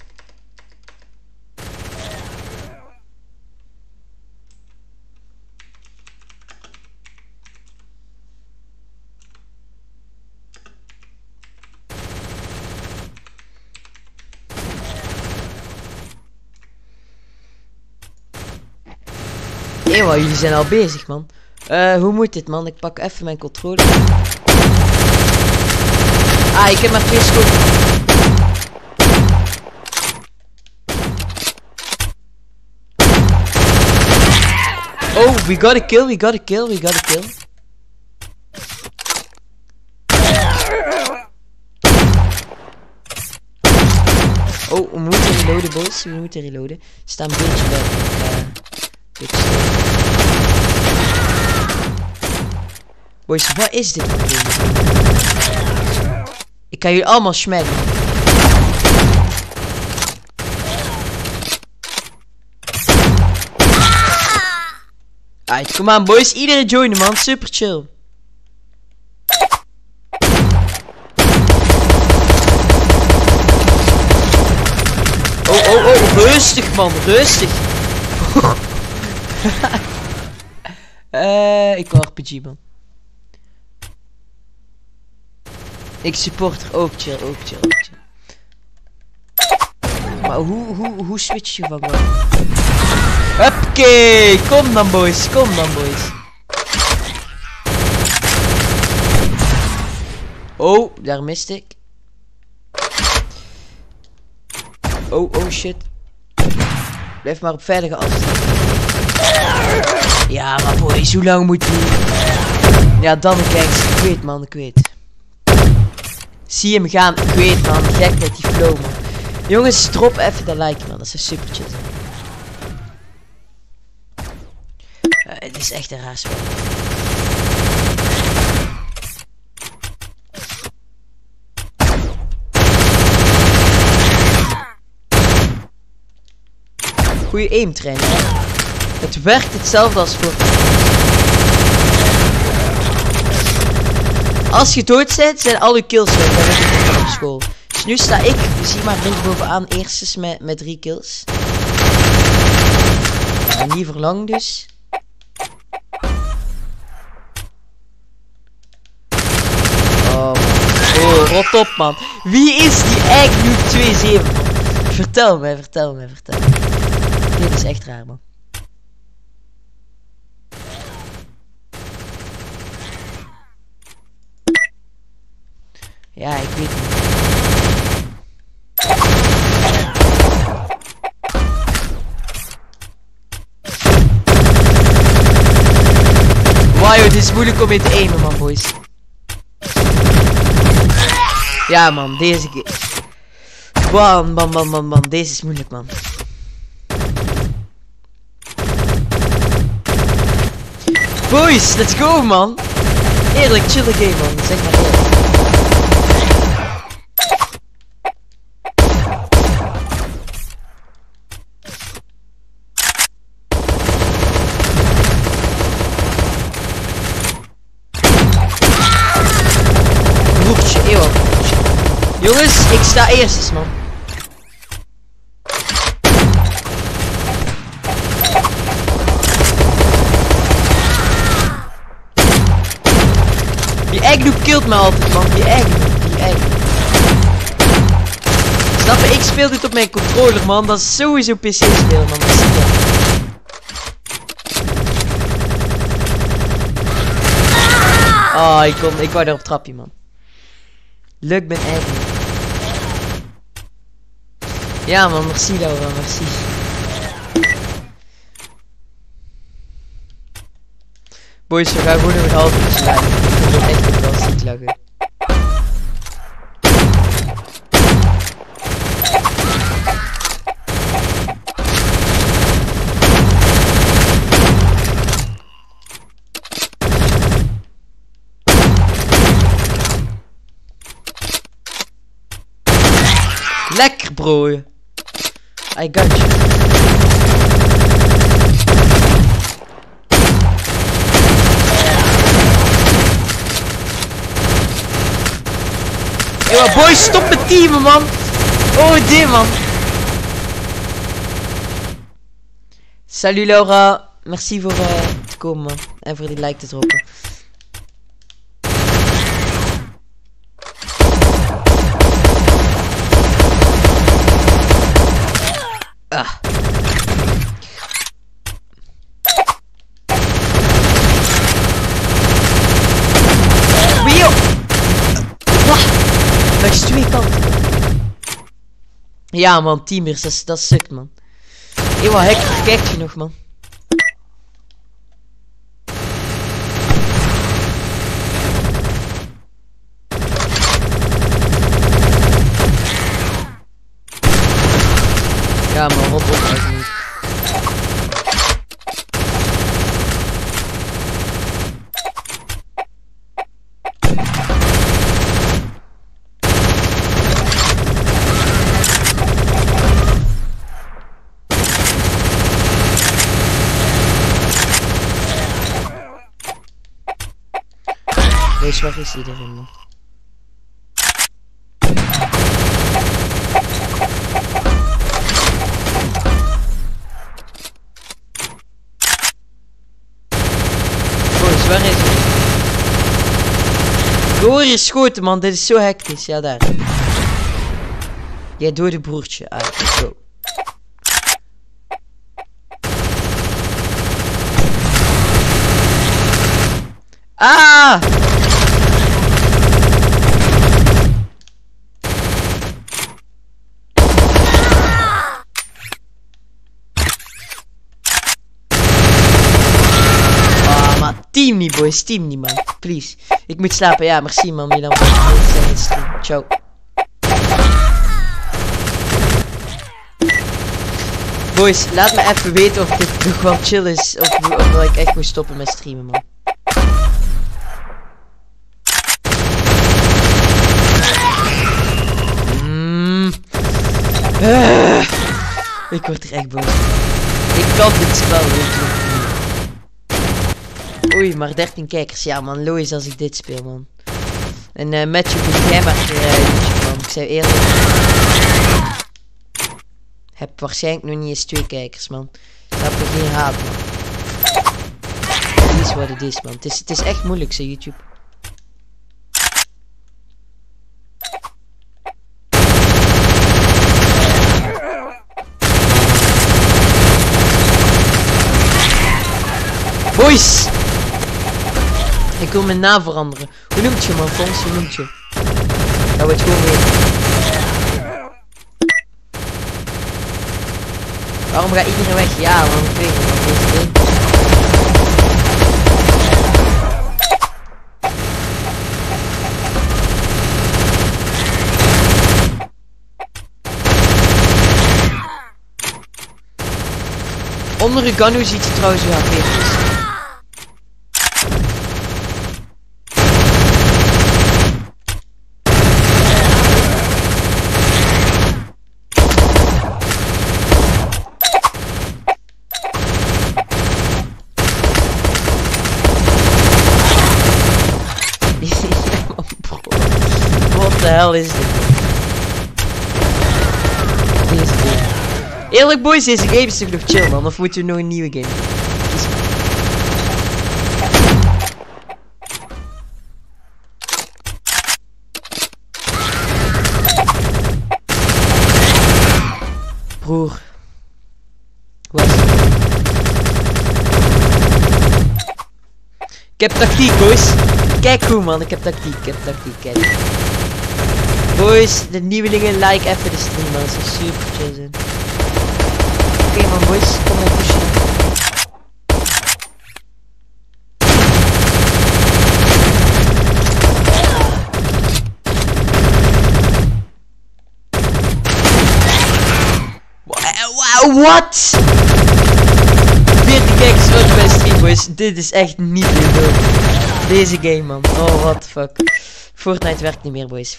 Eeuw, jullie zijn al bezig man. Hoe moet dit man? Ik pak even mijn controller. Ah, ik heb maar 2 schoten. Oh, we got a kill, we got a kill, we got a kill. Oh, we moeten reloaden boys, we moeten reloaden. We staan een beetje bij. Boys, wat is dit? Ik kan jullie allemaal smacken. Alright, kom aan boys, iedereen joinen man, super chill. Oh, rustig man, rustig. Ik wil RPG man. Ik support er ook chill, ook chill, ook chill. Maar hoe switch je van wat? Huppakee, kom dan boys, kom dan boys. Oh, daar miste ik. Oh shit. Blijf maar op veilige afstand. Ja maar boys, hoe lang moet die? Ja dan kijk, ik weet man, ik weet. Zie hem gaan, ik weet man, gek met die flow man. Jongens, drop even de like man, dat is super chill. Het is echt een raar spel. Goeie aim trainen. Het werkt hetzelfde als voor. Als je dood bent, zijn al je kills weg. Dat weet ik op school. Dus nu sta ik, zie maar links bovenaan, eerstens met 3 kills. En niet voor lang dus. Oh, rot op man. Wie is die eigenlijk nu 2-7 man? Vertel mij, vertel mij, vertel mij. Dit is echt raar man. Ja, ik weet niet. Wauw, dit is moeilijk om in te aimen man boys. Ja man, deze keer. Man, deze is moeilijk man. Boys, let's go man. Eerlijk, chille game man, zeg maar eerlijk. Broertje, eeuw. Jongens, ik sta eerst man. killt me altijd, man. Die eigen. Snap je? Ik speel dit op mijn controller, man. Dat is sowieso PC spelen, man. Dat is niet dat. Oh, ik wou daarop trapje, man. Lukt mijn eigen. Ja, man. Merci, Laura. Merci. Boys, we gaan gewoon nog een half uurtje live. Ik wil echt wel ziek lachen. Lekker, bro. I got you. Yo, boys, stop met teamen, man. Oh, dit, man. Salut, Laura. Merci voor te komen, man. En voor die like te droppen. Ah. Wio! Langs twee kanten. Ja, man, teamers, dat sukt, man. Hé, wat hek, kijk je nog, man. Ja, maar rot op eigenlijk. Wees, waar is iedereen, man? Waar is het? Door je schoten, man. Dit is zo hectisch. Ja, daar. Jij dode broertje. Ah, zo. Ah! Team niet, boys. Team niet, man. Please. Ik moet slapen. Ja, merci, man. Milan. Ciao. Boys, laat me even weten of dit nog wel chill is. Of dat ik echt moet stoppen met streamen, man. Ik word er echt boos. Ik kan dit spel, weet je. Oei, maar 13 kijkers. Ja, man. Lois als ik dit speel, man. En Matthew, jij maar YouTube, man. Ik zei eerlijk. Heb waarschijnlijk nog niet eens 2 kijkers, man. Ik heb er geen haat, man. Dit is wat het is, man. Het is echt moeilijk, zo YouTube. Boys! Ik wil mijn naam veranderen. Hoe noemt je, man, Fons? Hoe noemt je? Dat wordt gewoon weer. Waarom gaat iedereen weg? Ja, man, ik weet het, man. Onder de gun ziet je trouwens wel weer. Wat de hel is dit? Eerlijk, boys, deze game is toch nog chill, man? Of moeten we nog een nieuwe game? broer. Wat? Ik heb tactiek, boys. Kijk goed, man. Ik heb tactiek. Kijk. Boys, de nieuwelingen, like even de stream, man. Dat is super chill zijn. Oké, man, boys. Kom maar pushen. What? 40 kijkers uit bij stream, boys. Dit is echt niet leuk. Deze game, man. Oh, what the fuck. Fortnite werkt niet meer, boys.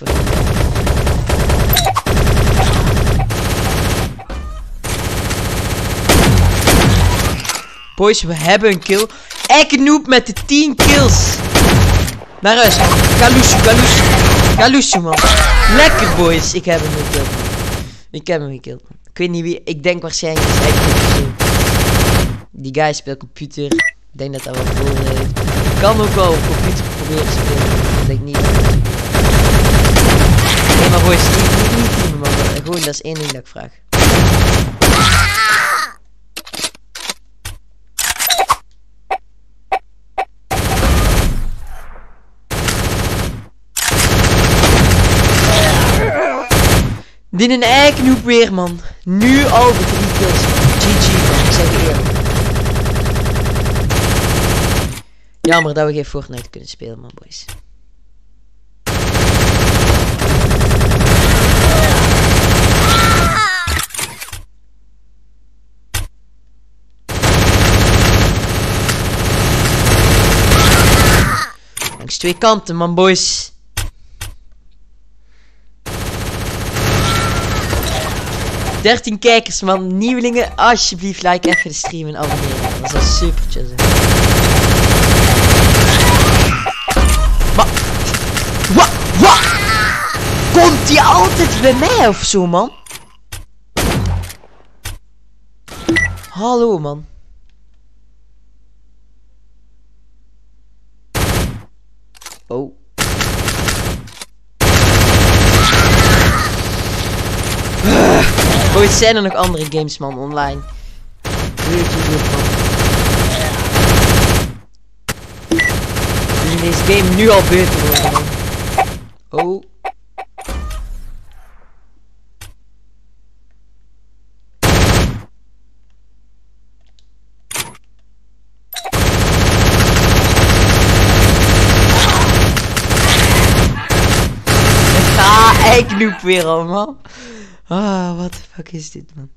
Boys, we hebben een kill. Eknoep met de 10 kills. Naar huis, man. Ga loesje, man. Lekker, boys. Ik heb hem gekilld, man. Ik weet niet wie. Ik denk waarschijnlijk is Eknoep of zo. Die guy speelt computer. Ik denk dat hij wel voor heeft. Ik kan ook wel op computer proberen te spelen. Ik denk niet. Nee, maar boys, niet teamen, man. Gewoon, dat is één ding dat ik vraag. Dit een eiknoep weer, man. Nu al de 3 kills. GG, man. Ik zeg je eerlijk. Jammer dat we geen Fortnite kunnen spelen, man, boys. Langs 2 kanten, man, boys. ...13 kijkers, man. Nieuwelingen, alsjeblieft like even de stream en abonneren. Dat zou super chill zijn. Wat? Komt die altijd bij mij of zo, man? Hallo, man. Oh. Boys, zijn er nog andere games, man, online? Doe het, man. Dus in deze game nu al beter worden, man. Oh. Ik noep weer al, man. Ah, what the fuck is dit, man?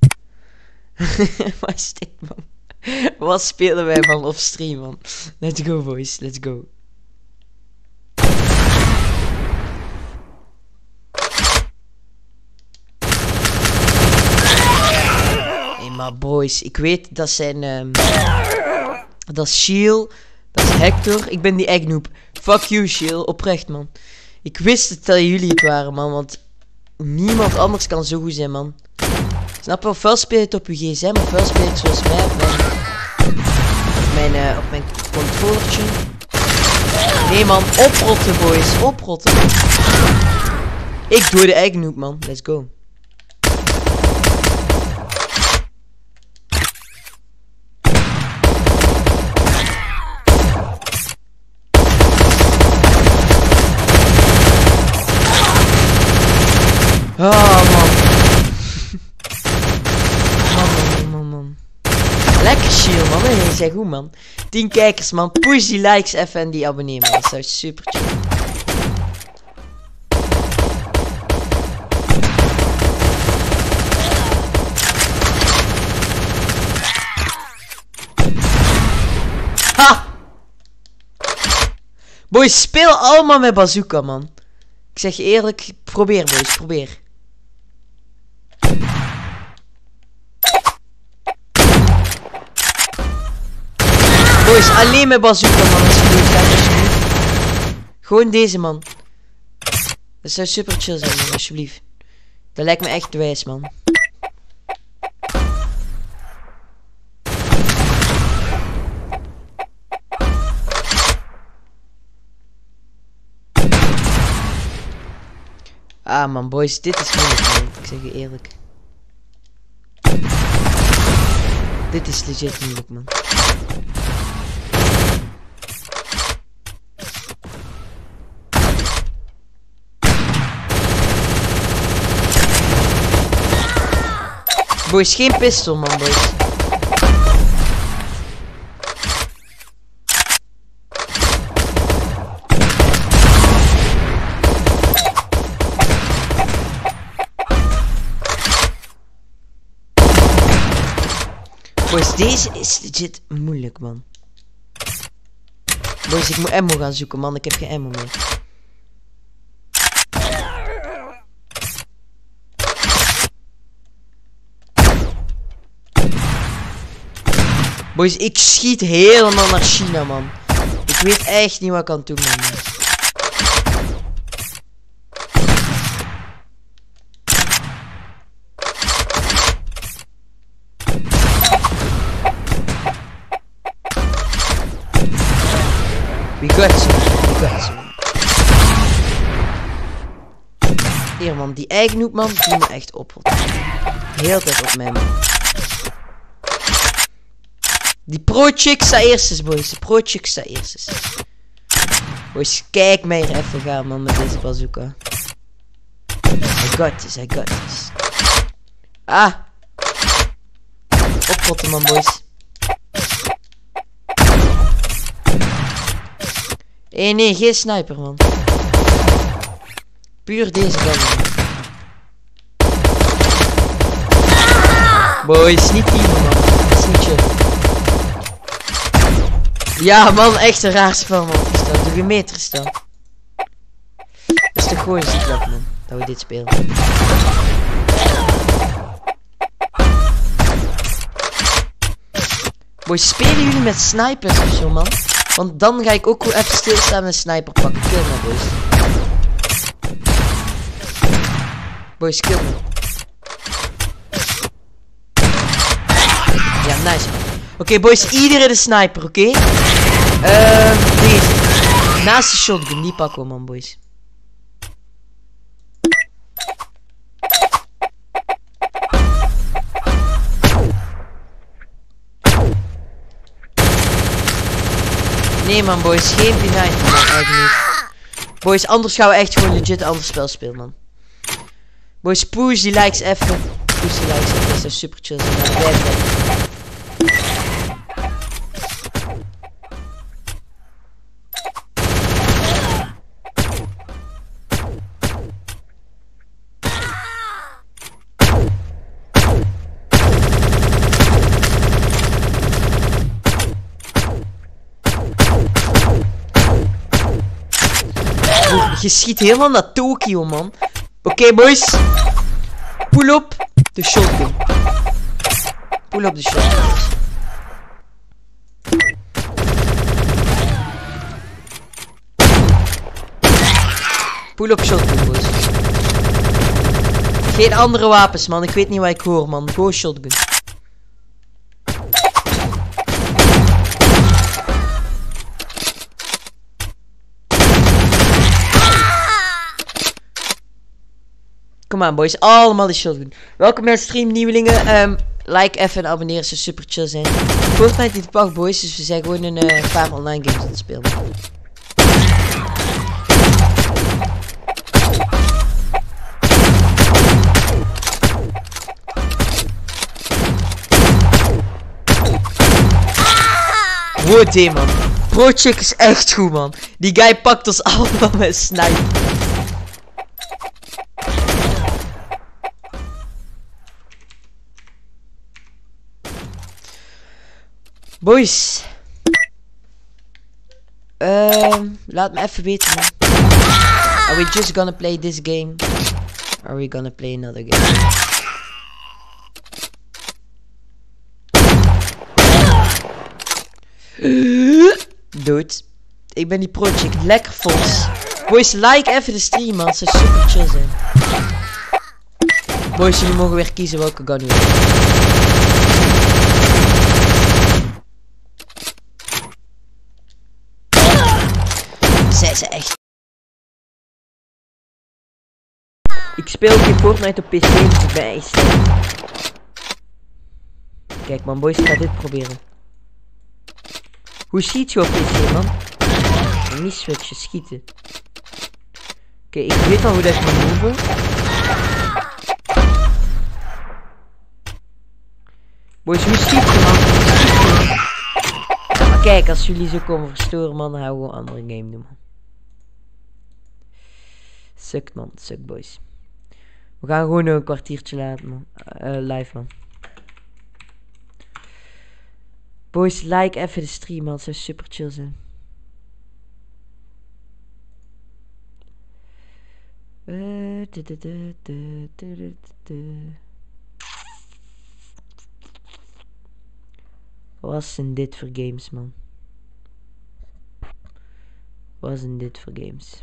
Wat is dit, man? Wat spelen wij, man, op stream, man? Let's go, boys. Let's go. Hey, maar boys, ik weet dat zijn... dat is Shiel. Dat is Hector. Ik ben die eggnoop. Fuck you, Shiel. Oprecht, man. Ik wist het dat jullie het waren, man, want... Niemand anders kan zo goed zijn, man. Snap je? Ofwel speel je het op je gsm, ofwel speel je het zoals mij op mijn controllertje. Nee, man, oprotten, boys, oprotten. Ik doe de eggnoop, man. Let's go. Oh, man. Man. Lekker chill, man. Je zegt goed, man. 10 kijkers, man. Push die likes even en die abonneer, man. Dat zou super chill. Ha! Boys, speel allemaal met bazooka, man. Ik zeg je eerlijk, probeer, boys, probeer. Boys, alleen met bazooka, man, alsjeblieft. Gewoon deze, man. Dat zou super chill zijn, man, alsjeblieft. Dat lijkt me echt wijs, man. Ah, man, boys, dit is moeilijk, man. Ik zeg je eerlijk. Dit is legit moeilijk, man. Boys, geen pistool, man, boys. Boys, deze is legit moeilijk, man. Boys, ik moet ammo gaan zoeken, man. Ik heb geen ammo meer. Boys, ik schiet helemaal naar China, man. Ik weet echt niet wat ik aan het doen ben, man. We got some. Hier, man, die eigen noep, man, die me echt op. Heel tijd op mij, man. Die pro-chick staat eerst, boys. De pro-chick staat eerst. Boys, kijk mij hier even gaan, man, met deze bazooka. I got this. Ah! Oppotten, man, boys. Nee, geen sniper, man. Puur deze gun, man. Boys, niet teamen, man. Dat is niet chill. Ja, man, echt een raar spel, man. Doe je meters dan. Dat is toch gewoon ziek, man. Dat we dit spelen. Boys, spelen jullie met snipers of zo, man? Want dan ga ik ook even stilstaan en een sniper pakken. Kill me, boys. Boys, kill me. Ja, nice, man. Oké, boys, iedereen de sniper, oké? Deze. Naast de shotgun, die pakken we, man, boys. Nee, man, boys, geen P9, man, eigenlijk niet. Boys, anders gaan we echt gewoon legit een ander spel spelen, man. Boys, push die likes even. Push die likes even, dat is super chill. Je schiet helemaal naar Tokio, man. Oké, boys. Pull up de shotgun. Pull up de shotgun. Pull up shotgun, boys. Geen andere wapens, man. Ik weet niet wat ik hoor, man. Go shotgun. Kom aan, boys, allemaal de shotgun. Welkom bij de stream, nieuwelingen. Like even en abonneer, ze super chill zijn. Fortnite niet pak, boys, dus we zijn gewoon een paar online games aan het spelen. Wow, man. Pro-chick is echt goed, man. Die guy pakt ons allemaal met sniper. Boys. Laat me even weten, man. Are we just gonna play this game? Are we gonna play another game? Dood. Ik ben die pro-chick. Lekker volks. Boys, like even de stream, man. Ze super chill zijn. Boys, jullie mogen weer kiezen welke gun we hebben. Zij ze echt. Ik speel geen Fortnite op PC, dus ik ben echt slecht. Kijk man, boys, ik ga dit proberen. Hoe schiet je op PC, man? Niet switchen, schieten. Oké, ik weet al hoe dat ik moet moven. Boys, hoe schiet je, man? Hoe schiet je, man? Maar kijk, als jullie zo komen verstoren, man, dan gaan we gewoon een andere game doen, man. Sukt, man. Sukt, boys. We gaan gewoon nog een kwartiertje laten, man. Live, man. Boys, like even de stream, man. Het zou super chill zijn. Wat zijn dit voor games, man? Wat zijn dit voor games?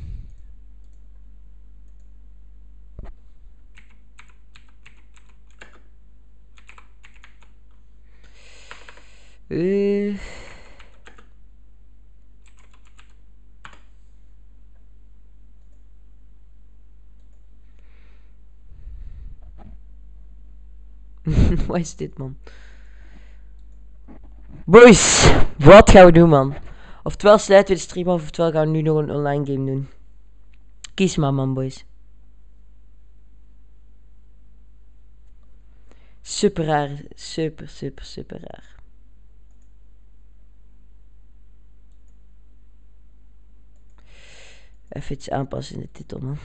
Wat is dit, man? Boys, wat gaan we doen, man? Oftewel sluiten we de stream af, oftewel gaan we nu nog een online game doen. Kies maar, man, boys. Super raar. Super raar. Even iets aanpassen in de titel, man.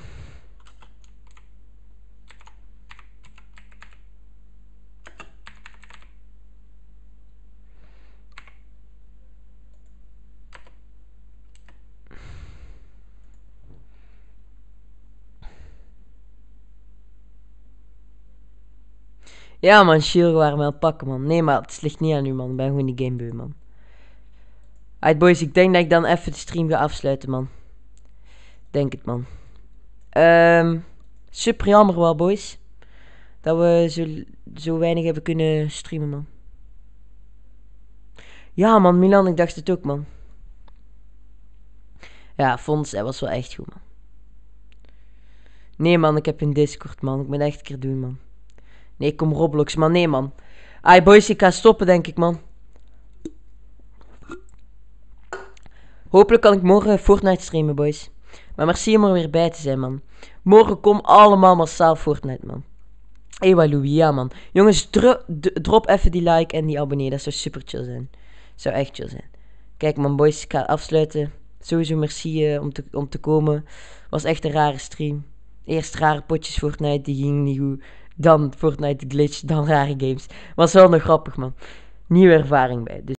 Ja, man, Shield waren me aan het pakken, man. Nee, maar het ligt niet aan u, man. Ik ben gewoon die gamebeu, man. Alright, boys, ik denk dat ik dan even de stream ga afsluiten, man. Denk het, man. Super jammer wel, boys. Dat we zo weinig hebben kunnen streamen, man. Ja, man, Milan, ik dacht het ook, man. Ja, Fons, hij was wel echt goed, man. Nee, man, ik heb een Discord, man. Ik moet echt een keer doen, man. Nee, kom Roblox, man. Nee, man. Ai, boys, ik ga stoppen, denk ik, man. Hopelijk kan ik morgen Fortnite streamen, boys. Maar merci om er weer bij te zijn, man. Morgen kom allemaal massaal Fortnite, man. Ewa Louis, ja, man. Jongens, drop even die like en die abonnee. Dat zou super chill zijn. Zou echt chill zijn. Kijk, man, boys, ik ga afsluiten. Sowieso merci om te komen. Was echt een rare stream. Eerst rare potjes Fortnite, die gingen niet goed. Dan Fortnite glitch, dan rare games. Was wel nog grappig, man. Nieuwe ervaring bij. Dus